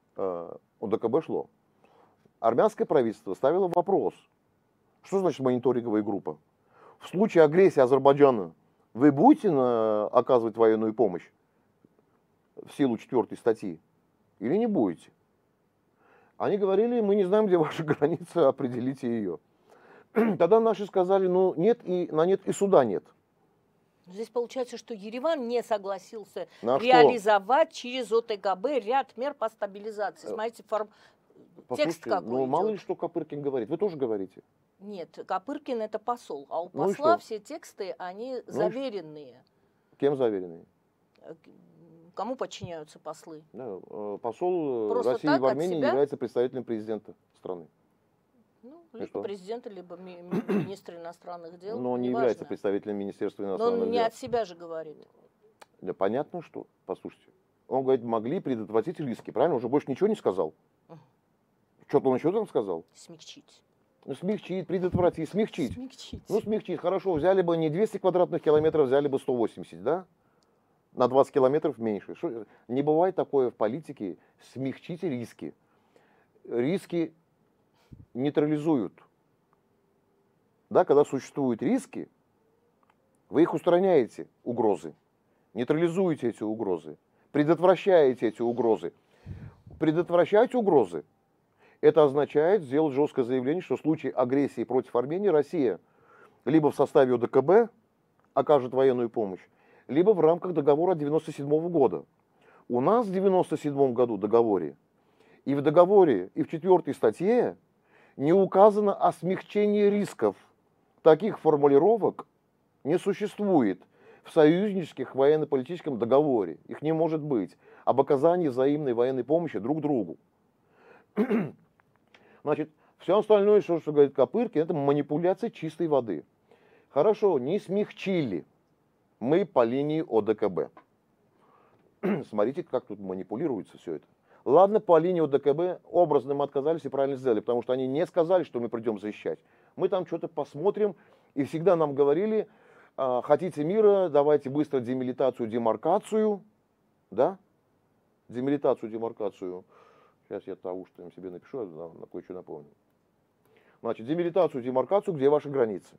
ОДКБ шло. Армянское правительство ставило вопрос, что значит мониторинговая группа? В случае агрессии Азербайджана вы будете на, оказывать военную помощь в силу четвертой статьи или не будете? Они говорили, мы не знаем, где ваша граница, определите ее. Тогда наши сказали, ну нет, и на нет и суда нет. Здесь получается, что Ереван не согласился на реализовать что? через ОТКБ ряд мер по стабилизации. Смотрите, форм... текст какой ну, идет. Мало ли что Копыркин говорит, вы тоже говорите. Нет, Копыркин это посол, а у ну посла все тексты, они ну заверенные. Кем заверенные? Кому подчиняются послы? Да, посол Просто России в Армении себя? является представителем президента страны. Ну, либо президента, либо ми министра иностранных дел. Но он не важно. является представителем Министерства иностранных дел. Но он не от себя же говорит. Да, понятно, что. Послушайте. Он говорит, могли предотвратить риски. Правильно? Уже больше ничего не сказал. Что-то он еще там сказал? Смягчить. Ну, смягчить, предотвратить, смягчить. Смягчить. Ну, смягчить. Хорошо, взяли бы не двести квадратных километров, взяли бы сто восемьдесят, да? На двадцать километров меньше. Шо? Не бывает такое в политике. Смягчите риски. Риски нейтрализуют. Да, когда существуют риски, вы их устраняете, угрозы. Нейтрализуете эти угрозы. Предотвращаете эти угрозы. Предотвращать угрозы. Это означает сделать жесткое заявление, что в случае агрессии против Армении Россия либо в составе ОДКБ окажет военную помощь, либо в рамках договора девяносто седьмого года. У нас в девяносто седьмом году договоре, и в договоре, и в четвертой статье не указано о смягчении рисков. Таких формулировок не существует в союзнических военно-политическом договоре. Их не может быть. Об оказании взаимной военной помощи друг другу. Значит, все остальное, что, что говорит Копыркин, это манипуляция чистой воды. Хорошо, не смягчили мы по линии ОДКБ. Смотрите, как тут манипулируется все это. Ладно, по линии ОДКБ образно мы отказались и правильно сделали, потому что они не сказали, что мы придем защищать. Мы там что-то посмотрим, и всегда нам говорили, хотите мира, давайте быстро демилитацию, демаркацию, да? Демилитацию, демаркацию. Сейчас я того, что я себе напишу, на, на кое-что напомню. Значит, демилитацию, демаркацию, где ваши границы?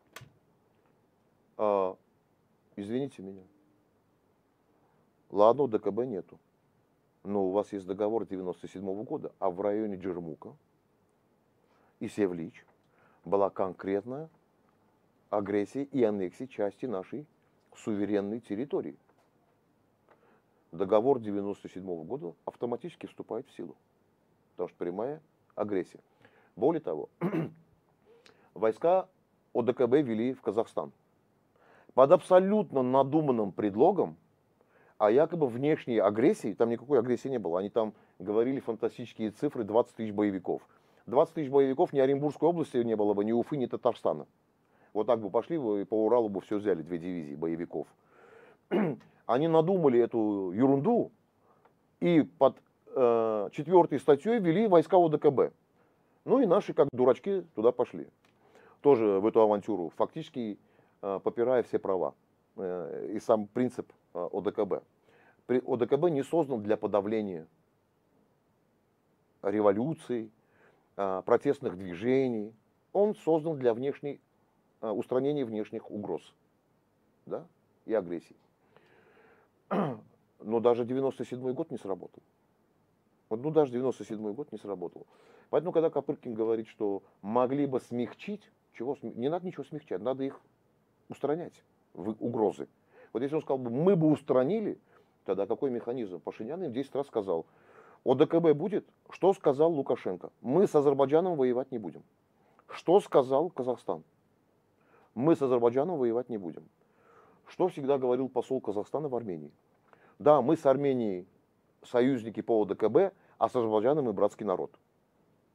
А, извините меня. Ладно, ОДКБ нету. Но у вас есть договор девяносто седьмого года, а в районе Джермука и Севлич была конкретная агрессия и аннексия части нашей суверенной территории. Договор девяносто седьмого года автоматически вступает в силу, потому что прямая агрессия. Более того, войска ОДКБ вели в Казахстан под абсолютно надуманным предлогом, а якобы внешней агрессии, там никакой агрессии не было. Они там говорили фантастические цифры, двадцать тысяч боевиков. двадцать тысяч боевиков ни Оренбургской области не было бы, ни Уфы, ни Татарстана. Вот так бы пошли бы и по Уралу бы все взяли, две дивизии боевиков. Они надумали эту ерунду и под э, четвертой статьей ввели войска ОДКБ. Ну и наши, как дурачки, туда пошли. Тоже в эту авантюру, фактически э, попирая все права э, и сам принцип э, ОДКБ. При, ОДКБ не создан для подавления революций, э, протестных движений. Он создан для внешней, э, устранения внешних угроз, да, и агрессий. Но даже девяносто седьмой год не сработал. Вот, ну, даже девяносто седьмой год не сработал. Поэтому, когда Копыркин говорит, что могли бы смягчить, чего, не надо ничего смягчать, надо их устранять, в угрозы. Вот если он сказал бы, мы бы устранили, тогда какой механизм? Пашинян им десять раз сказал, ОДКБ будет, что сказал Лукашенко? Мы с Азербайджаном воевать не будем. Что сказал Казахстан? Мы с Азербайджаном воевать не будем. Что всегда говорил посол Казахстана в Армении? Да, мы с Арменией союзники по ОДКБ, а с Азербайджаном мы братский народ.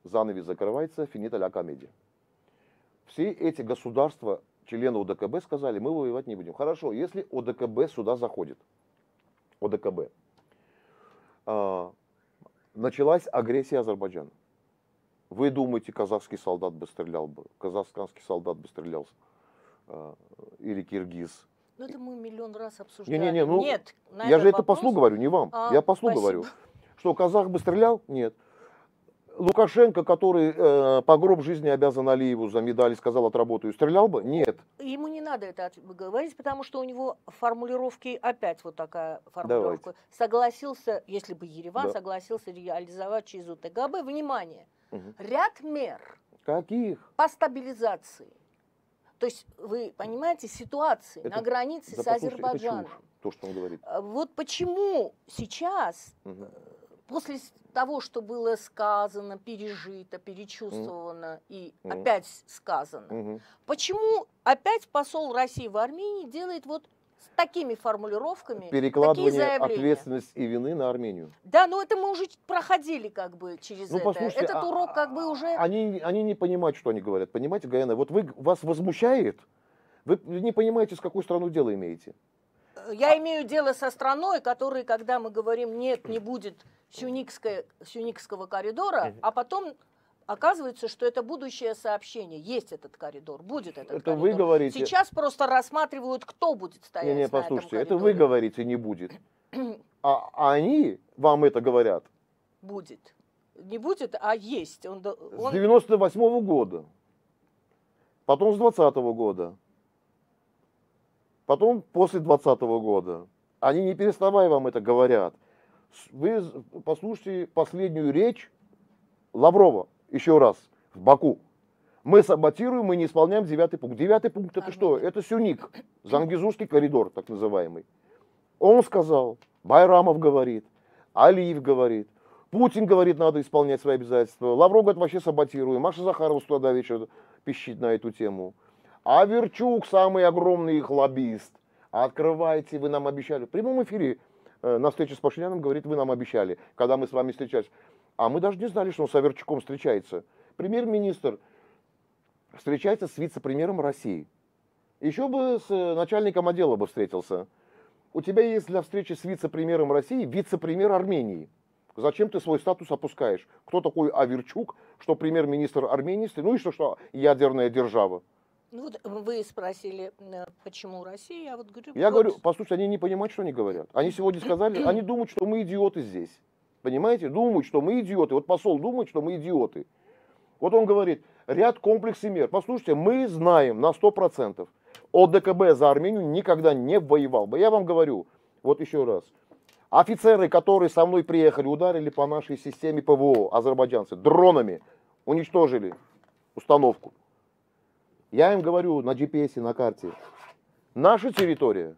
занавес закрывается, финита ля комедия. Все эти государства, члены ОДКБ, сказали, мы воевать не будем. Хорошо, если ОДКБ сюда заходит, ОДКБ, а, началась агрессия Азербайджана. Вы думаете, казахский солдат бы стрелял бы, казахстанский солдат бы стрелял, а, или киргиз? Ну, это мы миллион раз обсуждали. Не, не, не, ну, Нет, на я же это вопрос... послу говорю, не вам. А, я послу спасибо. говорю. Что, казах бы стрелял? Нет. Лукашенко, который э, по гроб жизни обязан Алиеву за медаль, сказал, отработаю, стрелял бы? Нет. Ему не надо это говорить, потому что у него формулировки, опять вот такая формулировка. Давайте. Согласился, если бы Ереван Да. согласился реализовать через ОДКБ, внимание, Угу. ряд мер Каких? по стабилизации. То есть, вы понимаете, ситуации Это- на границе Да с послушайте, это Азербайджаном. чушь, то, что он говорит. А Вот почему сейчас, Мгм. после с- того, что было сказано, пережито, перечувствовано и Мгм. опять сказано, Мгм. почему опять посол России в Армении делает вот с такими формулировками такие Перекладывание заявления? ответственности и вины на Армению. Да, ну это мы уже проходили как бы через Ну, это. послушайте, Этот а- урок как бы уже... Они, они не понимают, что они говорят. Понимаете, Гаяна, вот вы, вас возмущает, вы не понимаете, с какой страной дело имеете. Я имею дело со страной, которой, когда мы говорим, нет, не будет сюникское, сюникского коридора, Мгм. а потом оказывается, что это будущее сообщение. Есть этот коридор, будет этот Это коридор. вы говорите. Сейчас просто рассматривают, кто будет стоять Не, не, на этом послушайте, это коридоре. вы говорите, не будет. А, а они вам это говорят Будет. Не будет, а есть. Он, до- с он- девяносто восьмого года, потом с двадцатого года, потом после двадцатого года. Они не переставая вам это говорят. С- Вы з- послушайте последнюю речь Лаврова еще раз в Баку. Мы саботируем, мы не исполняем девятый пункт. Девятый пункт это что? Армения. Это Сюник, Зангезурский коридор, так называемый. Он сказал, Байрамов говорит, Алиев говорит, Путин говорит, надо исполнять свои обязательства. Лавров говорит, вообще саботируем. Маша Захарова с утра до вечера пищит на эту тему. А Верчук, самый огромный их лоббист. Открывайте, вы нам обещали. В прямом эфире э, на встрече с Пашиняном говорит, вы нам обещали, когда мы с вами встречались. А мы даже не знали, что он с Аверчуком встречается. Премьер-министр встречается с вице-премьером России. Еще бы с э, начальником отдела бы встретился. У тебя есть для встречи с вице-премьером России вице-премьер Армении. Зачем ты свой статус опускаешь? Кто такой Аверчук, что премьер-министр Армении, ну и что, что ядерная держава? Ну вот вы спросили, э, почему Россия, я вот говорю... Я вот, говорю, послушайте, они не понимают, что они говорят. Они сегодня сказали, они думают, что мы идиоты здесь. Понимаете? Думают, что мы идиоты. Вот посол думает, что мы идиоты. Вот он говорит, ряд комплексов мер. Послушайте, мы знаем на сто процентов, ОДКБ за Армению никогда не воевал бы. Я вам говорю, вот еще раз. Офицеры, которые со мной приехали, ударили по нашей системе ПВО, азербайджанцы, дронами, уничтожили установку. Я им говорю на джи пи эс, на карте, наша территория.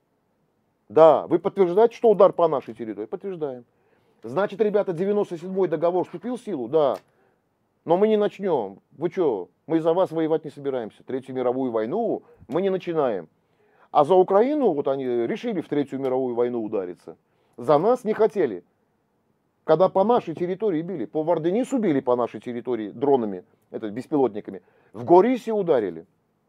Да, вы подтверждаете, что удар по нашей территории? Подтверждаем. Значит, ребята, девяносто седьмой договор вступил в силу? Да. Но мы не начнем. Вы что, мы за вас воевать не собираемся. Третью мировую войну мы не начинаем. А за Украину, вот они решили в Третью мировую войну удариться. За нас не хотели. Когда по нашей территории били, по Варденису били по нашей территории дронами, это, беспилотниками. В Горисе ударили.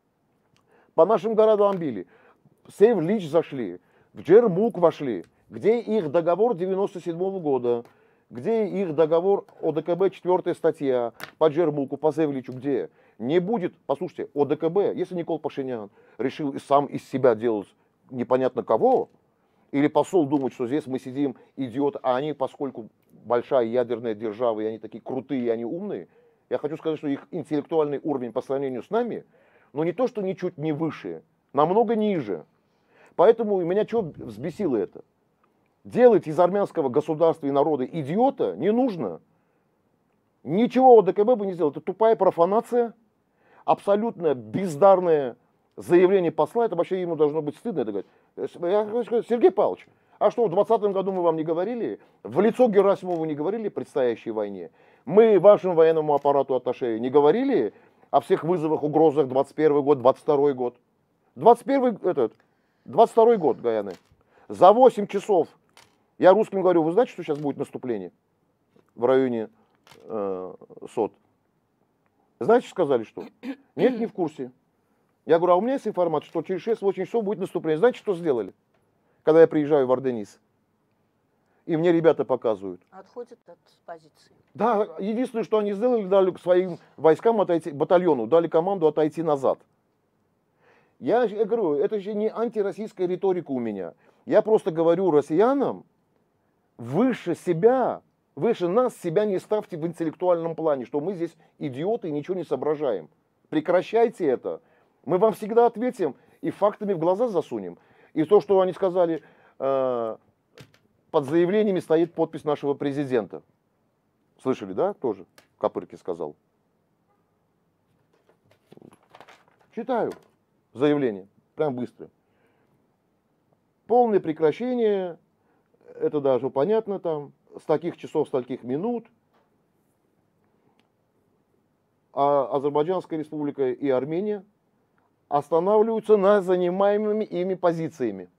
По нашим городам били. В Севлич зашли. В Джермук вошли. Где их договор девяносто седьмого года? Где их договор ОДКБ, четвертая статья, по Джермуку, по Севличу, где? Не будет, послушайте, ОДКБ, если Никол Пашинян решил сам из себя делать непонятно кого, или посол думает, что здесь мы сидим идиоты, а они, поскольку большая ядерная держава, и они такие крутые, и они умные, я хочу сказать, что их интеллектуальный уровень по сравнению с нами, ну не то, что ничуть не выше, намного ниже. Поэтому меня что взбесило это? Делать из армянского государства и народа идиота не нужно. Ничего ОДКБ бы не сделал. Это тупая профанация, абсолютно бездарное заявление посла. Это вообще ему должно быть стыдно. Это говорить. Я хочу сказать, Сергей Павлович, а что, в двадцатом году мы вам не говорили? В лицо Герасимову не говорили о предстоящей войне? Мы вашему военному аппарату атташе не говорили о всех вызовах, угрозах двадцать первый год, двадцать второй год? двадцать первый, этот, двадцать второй год, Гаяны. За восемь часов я русским говорю, вы знаете, что сейчас будет наступление в районе э, сот. Знаете, сказали, что? Нет, не в курсе. Я говорю, а у меня есть информация, что через шесть-восемь часов будет наступление. Знаете, что сделали? Когда я приезжаю в Арденис. И мне ребята показывают. Отходят от позиции. Да, единственное, что они сделали, дали своим войскам отойти, батальону, дали команду отойти назад. Я, я говорю, это же не антироссийская риторика у меня. Я просто говорю россиянам, выше себя, выше нас себя не ставьте в интеллектуальном плане, что мы здесь идиоты и ничего не соображаем. Прекращайте это. Мы вам всегда ответим и фактами в глаза засунем. И то, что они сказали, э, под заявлениями стоит подпись нашего президента. Слышали, да, тоже? Копырки сказал. Читаю заявление, прям быстро. Полное прекращение, это даже понятно там, с таких часов, с таких минут. А Азербайджанская республика и Армения останавливаются на занимаемыми ими позициями.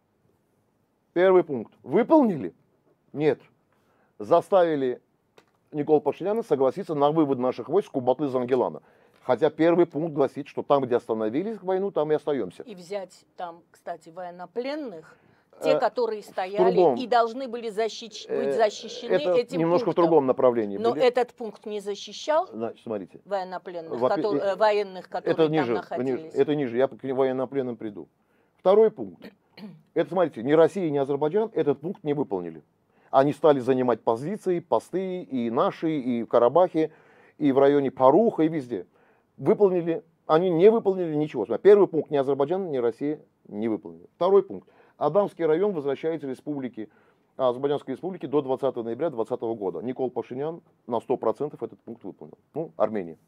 Первый пункт. Выполнили? Нет. Заставили Никола Пашиняна согласиться на вывод наших войск с Кубатлы-Зангелана. Хотя первый пункт гласит, что там, где остановились войну, там и остаемся. И взять там, кстати, военнопленных, те, Э, которые стояли другом. и должны были защищ... быть защищены Это этим немножко пунктом. в другом направлении. Но были. этот пункт не защищал Значит, смотрите. военнопленных, Во- которые, э, военных, которые Это там ниже, находились. ниже, это ниже, я к военнопленным приду. Второй пункт. Это, смотрите, ни Россия, ни Азербайджан этот пункт не выполнили. Они стали занимать позиции, посты и наши, и в Карабахе, и в районе Паруха, и везде. Выполнили, они не выполнили ничего. Первый пункт ни Азербайджан, ни Россия не выполнили. Второй пункт. Адамский район возвращается республике, Азербайджанской республике до двадцатого ноября две тысячи двадцатого года. Никол Пашинян на сто процентов этот пункт выполнил. Ну, Армения.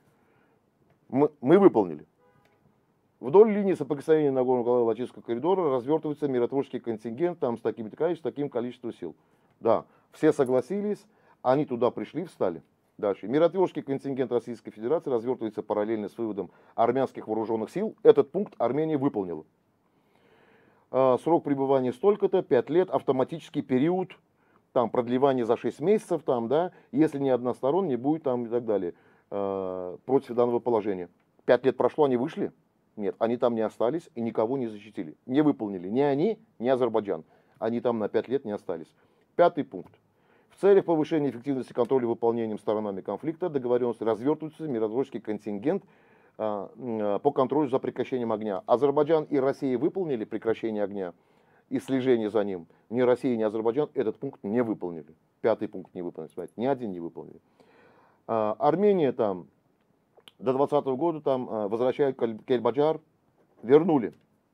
Мы, мы выполнили. Вдоль линии соприкосновения Нагорно-Карабахского Лачинского коридора развертывается миротворческий контингент там с таким количеством, с таким количеством сил. Да, все согласились, они туда пришли, встали. Дальше. Миротворческий контингент Российской Федерации развертывается параллельно с выводом армянских вооруженных сил. Этот пункт Армения выполнила. А, срок пребывания столько-то, пять лет, автоматический период, там продлевание за шесть месяцев, там, да, если ни односторонний, будет там и так далее, а, против данного положения. Пять лет прошло, они вышли? Нет, они там не остались и никого не защитили. Не выполнили ни они, ни Азербайджан. Они там на пять лет не остались. Пятый пункт. В целях повышения эффективности контроля выполнением сторонами конфликта договоренности развертывается миротворческий контингент а, по контролю за прекращением огня. Азербайджан и Россия выполнили прекращение огня и слежение за ним. Ни Россия, ни Азербайджан этот пункт не выполнили. Пятый пункт не выполнили. Смотрите, ни один не выполнили. А, Армения там до двадцатого года там а, возвращают Кельбаджар, вернули.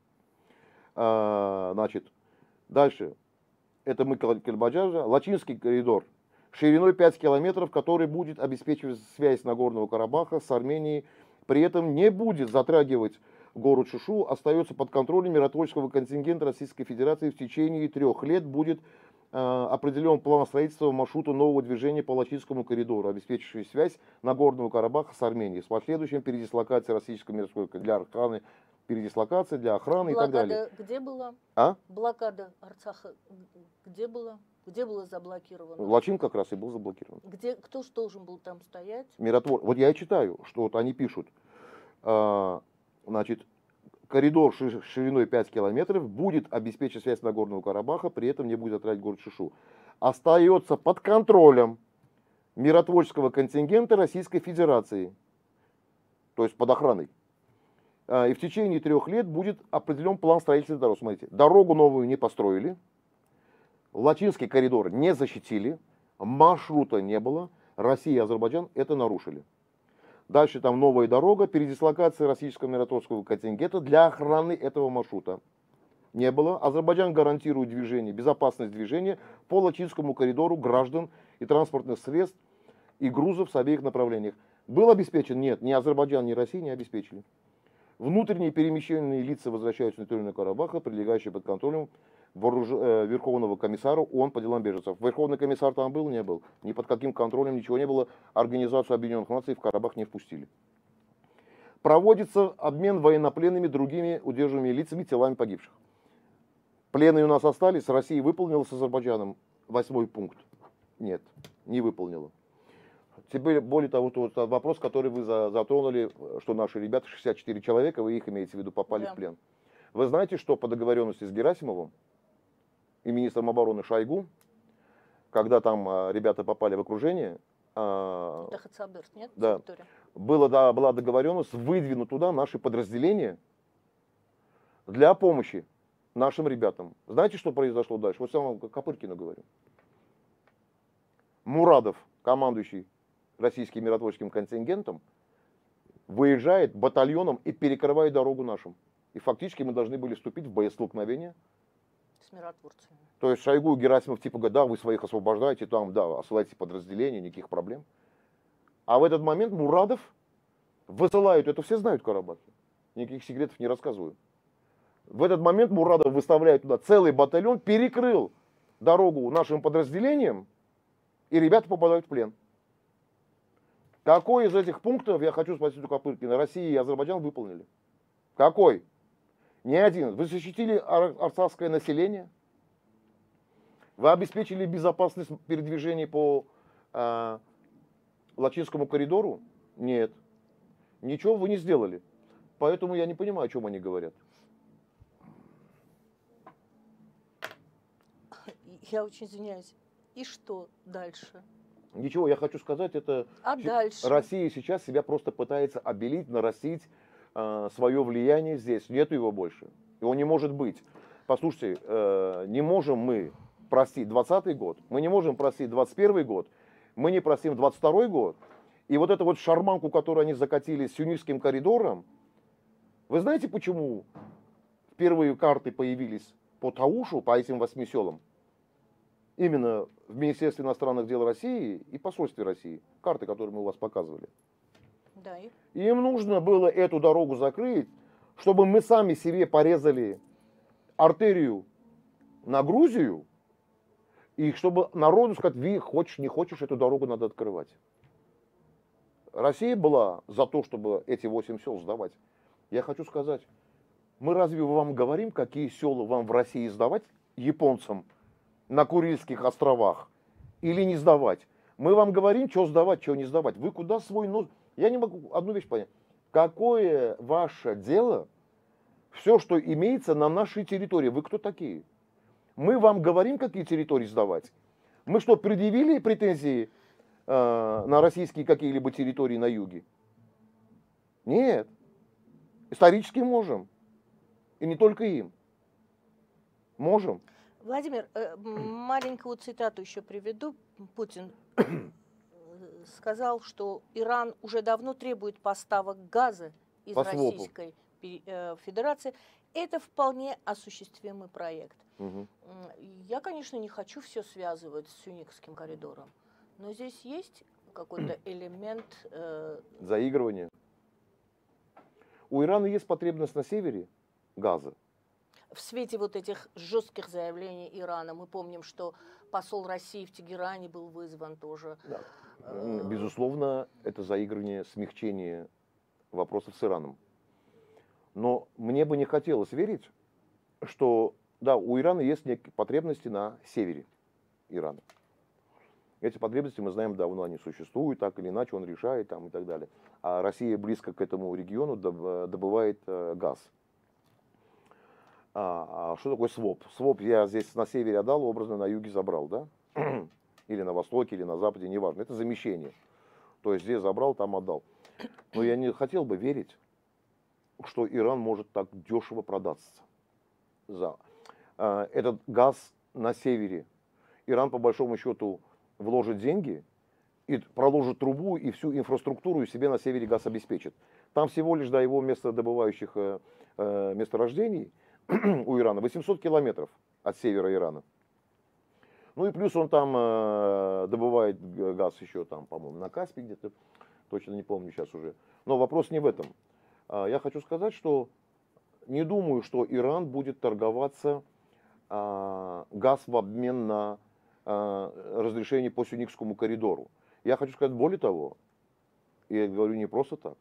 А, значит, дальше. Это мы Кельбаджар, Лачинский коридор, шириной пять километров, который будет обеспечивать связь Нагорного Карабаха с Арменией, при этом не будет затрагивать город Шушу, остается под контролем миротворческого контингента Российской Федерации. В течение трех лет будет э, определен план строительства маршрута нового движения по Лачинскому коридору, обеспечивающий связь Нагорного Карабаха с Арменией, с последующим передислокацией российской мирской для охраны, передислокации для охраны Блокада и так далее. где была? А? Блокада Арцаха где была? Где было заблокировано? Лачин как раз и был заблокирован. Где, кто же должен был там стоять? Миротвор. Вот я и читаю, что вот они пишут. А, значит, коридор шириной пять километров будет обеспечить связь Нагорного Карабаха, при этом не будет затрагивать город Шушу. Остается под контролем миротворческого контингента Российской Федерации, то есть под охраной. А, и в течение трех лет будет определен план строительства дорог. Смотрите, дорогу новую не построили, Лачинский коридор не защитили, маршрута не было, Россия и Азербайджан это нарушили. Дальше там новая дорога, передислокация российского миротворческого контингента для охраны этого маршрута не было. Азербайджан гарантирует движение, безопасность движения по Лачинскому коридору граждан и транспортных средств и грузов с обеих направлениях. Был обеспечен? Нет, ни Азербайджан, ни Россия не обеспечили. Внутренние перемещенные лица возвращаются на территорию Карабаха, прилегающие под контролем Вооруж... э, Верховного комиссара ООН по делам беженцев. Верховный комиссар там был, не был. Ни под каким контролем, ничего не было. Организацию Объединенных Наций в Карабах не впустили. Проводится обмен военнопленными другими удерживаемыми лицами телами погибших. Пленные у нас остались. Россия выполнила с Азербайджаном восьмой пункт. Нет, не выполнила. Теперь, более того, тот вопрос, который вы затронули, что наши ребята, шестьдесят четыре человека, вы их имеете в виду, попали Да. в плен. Вы знаете, что по договоренности с Герасимовым и министром обороны Шойгу, когда там а, ребята попали в окружение, а, Это Хацабырск, нет? да, Территория. было, да, была договоренность выдвинуть туда наши подразделения для помощи нашим ребятам. Знаете, что произошло дальше? Вот самому Копыркину говорю. Мурадов, командующий российским миротворческим контингентом, выезжает батальоном и перекрывает дорогу нашим. И фактически мы должны были вступить в боестолкновение. С миротворцами. То есть Шойгу и Герасимов типа говорят, да, вы своих освобождаете, там, да, осылайте подразделения, никаких проблем. А в этот момент Мурадов высылают, это все знают в Карабахе, никаких секретов не рассказываю. В этот момент Мурадов выставляет туда целый батальон, перекрыл дорогу нашим подразделениям, и ребята попадают в плен. Какой из этих пунктов, я хочу спросить у Копыркина, Россия и Азербайджан выполнили? Какой? Ни один. Вы защитили ар- арцахское население? Вы обеспечили безопасность передвижения по э, Лачинскому коридору? Нет. Ничего вы не сделали. Поэтому я не понимаю, о чем они говорят. Я очень извиняюсь. И что дальше? Ничего, я хочу сказать, это А дальше? Россия сейчас себя просто пытается обелить, нарастить э, свое влияние здесь. Нету его больше. Его не может быть. Послушайте, э, не можем мы простить двадцатый год, мы не можем простить двадцать первый год, мы не простим двадцать второй год. И вот эту вот шарманку, которую они закатили с Сюникским коридором, вы знаете, почему впервые карты появились по Таушу, по этим восьми селам? Именно в Министерстве иностранных дел России и посольстве России. Карты, которые мы у вас показывали. Да, и... Им нужно было эту дорогу закрыть, чтобы мы сами себе порезали артерию на Грузию, и чтобы народу сказать, вы хочешь, не хочешь, эту дорогу надо открывать. Россия была за то, чтобы эти восемь сел сдавать. Я хочу сказать, мы разве вам говорим, какие села вам в России сдавать японцам на Курильских островах или не сдавать? Мы вам говорим, что сдавать, что не сдавать. Вы куда свой нос... Я не могу одну вещь понять. Какое ваше дело все, что имеется на нашей территории? Вы кто такие? Мы вам говорим, какие территории сдавать. Мы что, предъявили претензии э, на российские какие-либо территории на юге? Нет. Исторически можем. И не только им. Можем. Владимир, э, маленькую цитату еще приведу. Путин сказал, что Иран уже давно требует поставок газа из По свопу. Российской э, Федерации. Это вполне осуществимый проект. Угу. Я, конечно, не хочу все связывать с Сюникским коридором, но здесь есть какой-то элемент... Э... Заигрывания. У Ирана есть потребность на севере газа. В свете вот этих жестких заявлений Ирана, мы помним, что посол России в Тегеране был вызван тоже. Да. Безусловно, это заигрывание, смягчение вопросов с Ираном. Но мне бы не хотелось верить, что, да, у Ирана есть некие потребности на севере Ирана. Эти потребности, мы знаем, давно они существуют, так или иначе он решает там, и так далее. А Россия близко к этому региону добывает э, газ. А, а что такое своп? Своп я здесь на севере отдал, образно на юге забрал, да? Или на востоке, или на западе, неважно. Это замещение. То есть здесь забрал, там отдал. Но я не хотел бы верить, что Иран может так дешево продаться. За. А, этот газ на севере. Иран, по большому счету, вложит деньги, и проложит трубу, и всю инфраструктуру, и себе на севере газ обеспечит. Там всего лишь до его местодобывающих э, э, месторождений у Ирана восемьсот километров от севера Ирана. Ну и плюс он там э, добывает газ еще там, по-моему, на Каспии где-то, точно не помню сейчас уже. Но вопрос не в этом. А, я хочу сказать, что не думаю, что Иран будет торговаться а, газ в обмен на а, разрешение по Сюникскому коридору. Я хочу сказать более того, и я говорю не просто так.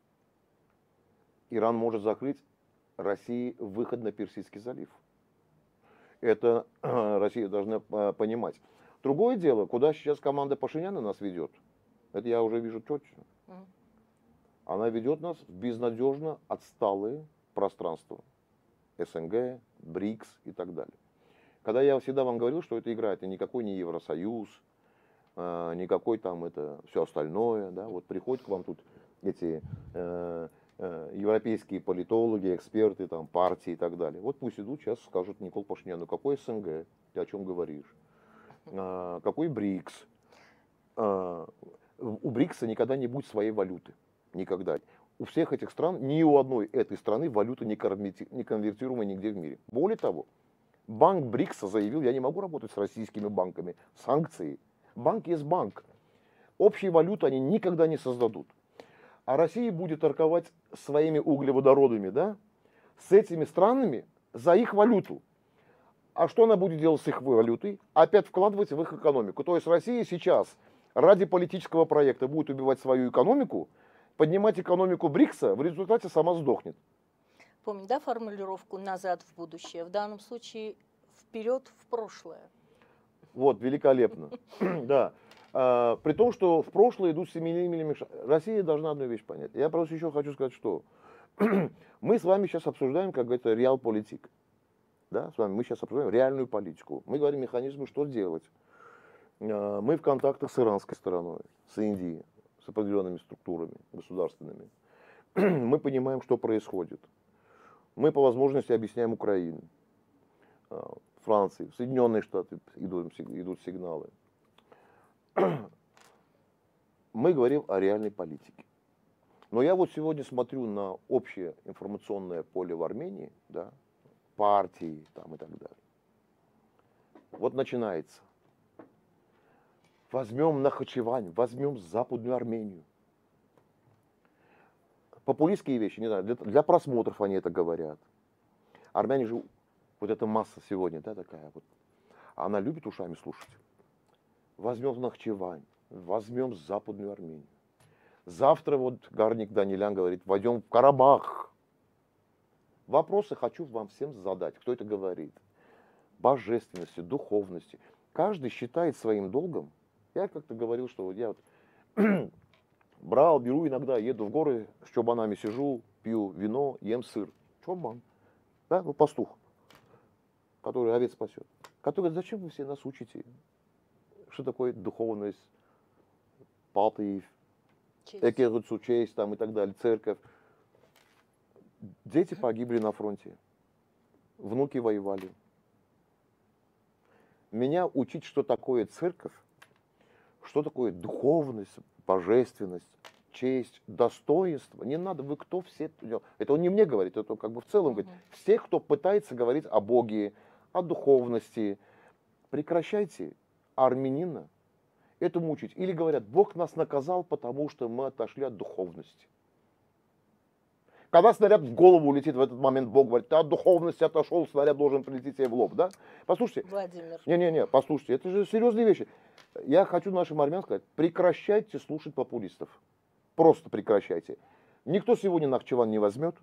Иран может закрыть России выход на Персидский залив. Это Россия должна понимать. Другое дело, куда сейчас команда Пашиняна нас ведет. Это я уже вижу точно. Мгм. Она ведет нас в безнадежно отсталые пространства. СНГ, БРИКС и так далее. Когда я всегда вам говорил, что эта игра, это никакой не Евросоюз, э, никакой там это все остальное, да, вот приходят к вам тут эти э, э, европейские политологи, эксперты, там, партии и так далее. Вот пусть идут, сейчас скажут: Никол Пашинян, ну какой СНГ, ты о чем говоришь? А, какой БРИКС? А, у БРИКСа никогда не будет своей валюты. Никогда. У всех этих стран, ни у одной этой страны валюта не конвертируемая нигде в мире. Более того, банк БРИКСа заявил: я не могу работать с российскими банками. Санкции. Банк есть банк. Общей валюты они никогда не создадут. А Россия будет торговать своими углеводородами, да, с этими странами за их валюту. А что она будет делать с их валютой? Опять вкладывать в их экономику. То есть Россия сейчас ради политического проекта будет убивать свою экономику, поднимать экономику БРИКСа, в результате сама сдохнет. Помню, да, формулировку «назад в будущее»? В данном случае вперед в прошлое. Вот, великолепно. Да. А, при том, что в прошлое идут семимильными шагами. Россия должна одну вещь понять. Я просто еще хочу сказать, что мы с вами сейчас обсуждаем, как говорится, реал-политик. Да, с вами мы сейчас обсуждаем реальную политику. Мы говорим механизмы, что делать. А, мы в контактах с иранской стороной, с Индией, с определенными структурами государственными. Мы понимаем, что происходит. Мы по возможности объясняем Украине, Франции, в Соединенные Штаты идут, идут сигналы. Мы говорим о реальной политике. Но я вот сегодня смотрю на общее информационное поле в Армении, да, партии там и так далее. Вот начинается. Возьмем Нахичевань, возьмем Западную Армению. Популистские вещи, не знаю, для, для просмотров они это говорят. Армяне же, вот эта масса сегодня, да, такая вот, она любит ушами слушать. Возьмем Нахичевань, возьмем Западную Армению. Завтра вот Гарник Данилян говорит: войдем в Карабах. Вопросы хочу вам всем задать. Кто это говорит? Божественности, духовности. Каждый считает своим долгом. Я как-то говорил, что вот я вот брал, беру иногда, еду в горы, с чобанами сижу, пью вино, ем сыр. Чобан, да, ну пастух, который овец спасет. Который говорит: зачем вы все нас учите? Что такое духовность, палты, экерцу, честь там и так далее, церковь. Дети погибли на фронте, внуки воевали. Меня учить, что такое церковь, что такое духовность, божественность, честь, достоинство, не надо, вы кто все? Это он не мне говорит, это как бы в целом говорит. Все, кто пытается говорить о Боге, о духовности, прекращайте армянина этому учить. Или говорят: Бог нас наказал, потому что мы отошли от духовности. Когда снаряд в голову летит, в этот момент Бог говорит: ты от духовности отошел, снаряд должен прилететь тебе в лоб, да? Послушайте. Владимир. Не-не-не, послушайте, это же серьезные вещи. Я хочу нашим армянам сказать: прекращайте слушать популистов. Просто прекращайте. Никто сегодня Нахичевань не возьмет.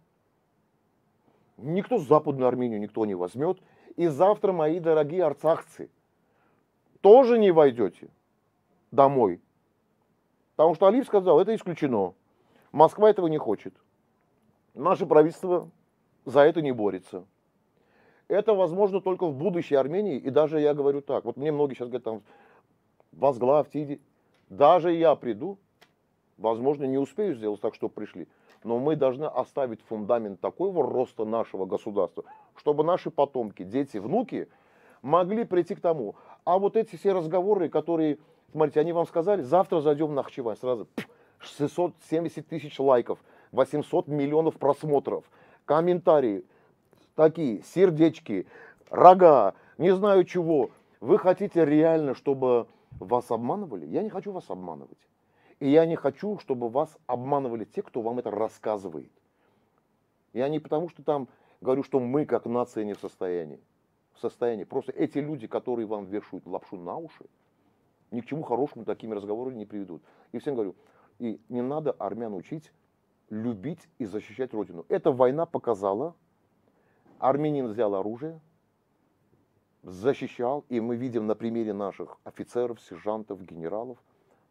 Никто Западную Армению никто не возьмет. И завтра, мои дорогие арцахцы, тоже не войдете домой. Потому что Алиев сказал: это исключено. Москва этого не хочет. Наше правительство за это не борется. Это возможно только в будущей Армении. И даже я говорю так. Вот мне многие сейчас говорят: там, возглавьте, иди. Даже я приду, возможно, не успею сделать так, чтобы пришли. Но мы должны оставить фундамент такого роста нашего государства, чтобы наши потомки, дети, внуки могли прийти к тому. А вот эти все разговоры, которые, смотрите, они вам сказали: завтра зайдем в Нахичевань, сразу шестьсот семьдесят тысяч лайков, восемьсот миллионов просмотров, комментарии, такие, сердечки, рога, не знаю чего. Вы хотите реально, чтобы вас обманывали? Я не хочу вас обманывать. И я не хочу, чтобы вас обманывали те, кто вам это рассказывает. Я не потому, что там говорю, что мы как нация не в состоянии. В состоянии. Просто эти люди, которые вам вешают лапшу на уши, ни к чему хорошему такими разговорами не приведут. И всем говорю: и не надо армян учить любить и защищать Родину. Эта война показала: армянин взял оружие, защищал, и мы видим на примере наших офицеров, сержантов, генералов,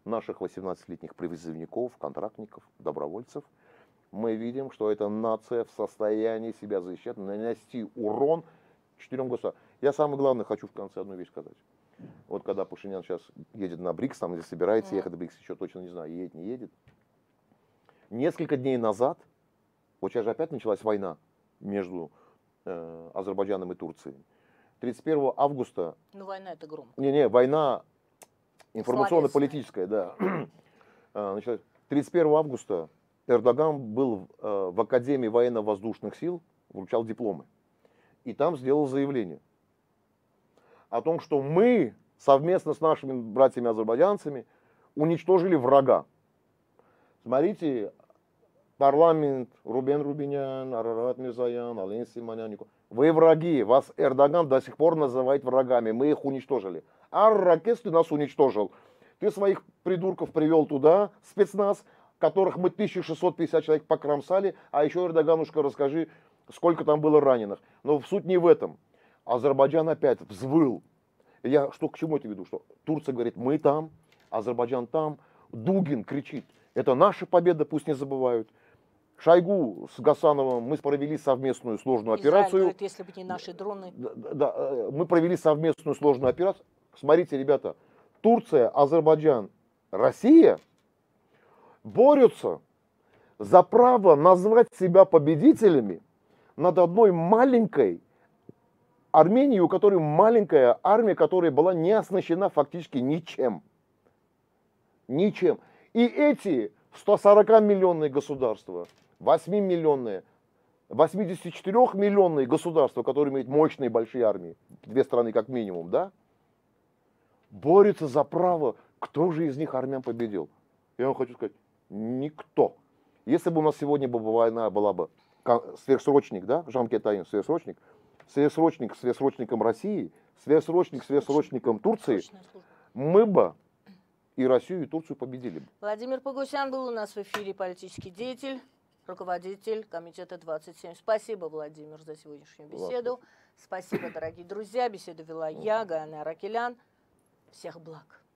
наших восемнадцатилетних призывников, контрактников, добровольцев, мы видим, что эта нация в состоянии себя защищать, нанести урон четырем государствам. Я самое главное хочу в конце одну вещь сказать. Вот когда Пашинян сейчас едет на БРИКС, там, или собирается ехать на БРИКС, еще точно не знаю, едет, не едет. Несколько дней назад, вот сейчас же опять началась война между э, Азербайджаном и Турцией. тридцать первого августа... Ну, война это громко. Не-не, война информационно-политическая, да. Началась. тридцать первого августа Эрдоган был э, в Академии военно-воздушных сил, вручал дипломы. И там сделал заявление о том, что мы совместно с нашими братьями-азербайджанцами уничтожили врага. Смотрите, парламент, Рубен Рубинян, Арарат Мирзоян, Ален Симонян. Вы враги, вас Эрдоган до сих пор называет врагами, мы их уничтожили. Ар-Ракес, ты нас уничтожил. Ты своих придурков привел туда, спецназ, которых мы тысяча шестьсот пятьдесят человек покромсали, а еще, Эрдоганушка, расскажи, сколько там было раненых. Но суть не в этом. Азербайджан опять взвыл. Я что к чему это веду? Что Турция говорит, мы там, Азербайджан там, Дугин кричит, это наша победа, пусть не забывают. Шойгу с Гасановым мы провели совместную сложную Израиль операцию. говорит, если бы не наши дроны. Да, да, мы провели совместную сложную операцию. Смотрите, ребята, Турция, Азербайджан, Россия борются за право назвать себя победителями над одной маленькой Арменией, у которой маленькая армия, которая была не оснащена фактически ничем. Ничем. И эти сто сорок миллионные государства, восьмимиллионные, восьмидесятичетырёхмиллионные государства, которые имеют мощные большие армии, две страны как минимум, да, борются за право, кто же из них армян победил. Я вам хочу сказать, никто. Если бы у нас сегодня была война, была бы сверхсрочник, да, Жан Кетаин, сверхсрочник, сверхсрочник с сверхсрочником России, сверхсрочник с сверхсрочником Турции, мы бы и Россию, и Турцию победили. Владимир Погосян был у нас в эфире, политический деятель, руководитель комитета двадцать семь. Спасибо, Владимир, за сегодняшнюю беседу. Ладно. Спасибо, дорогие друзья. Беседу вела я, Гаана Аракелян. Всех благ.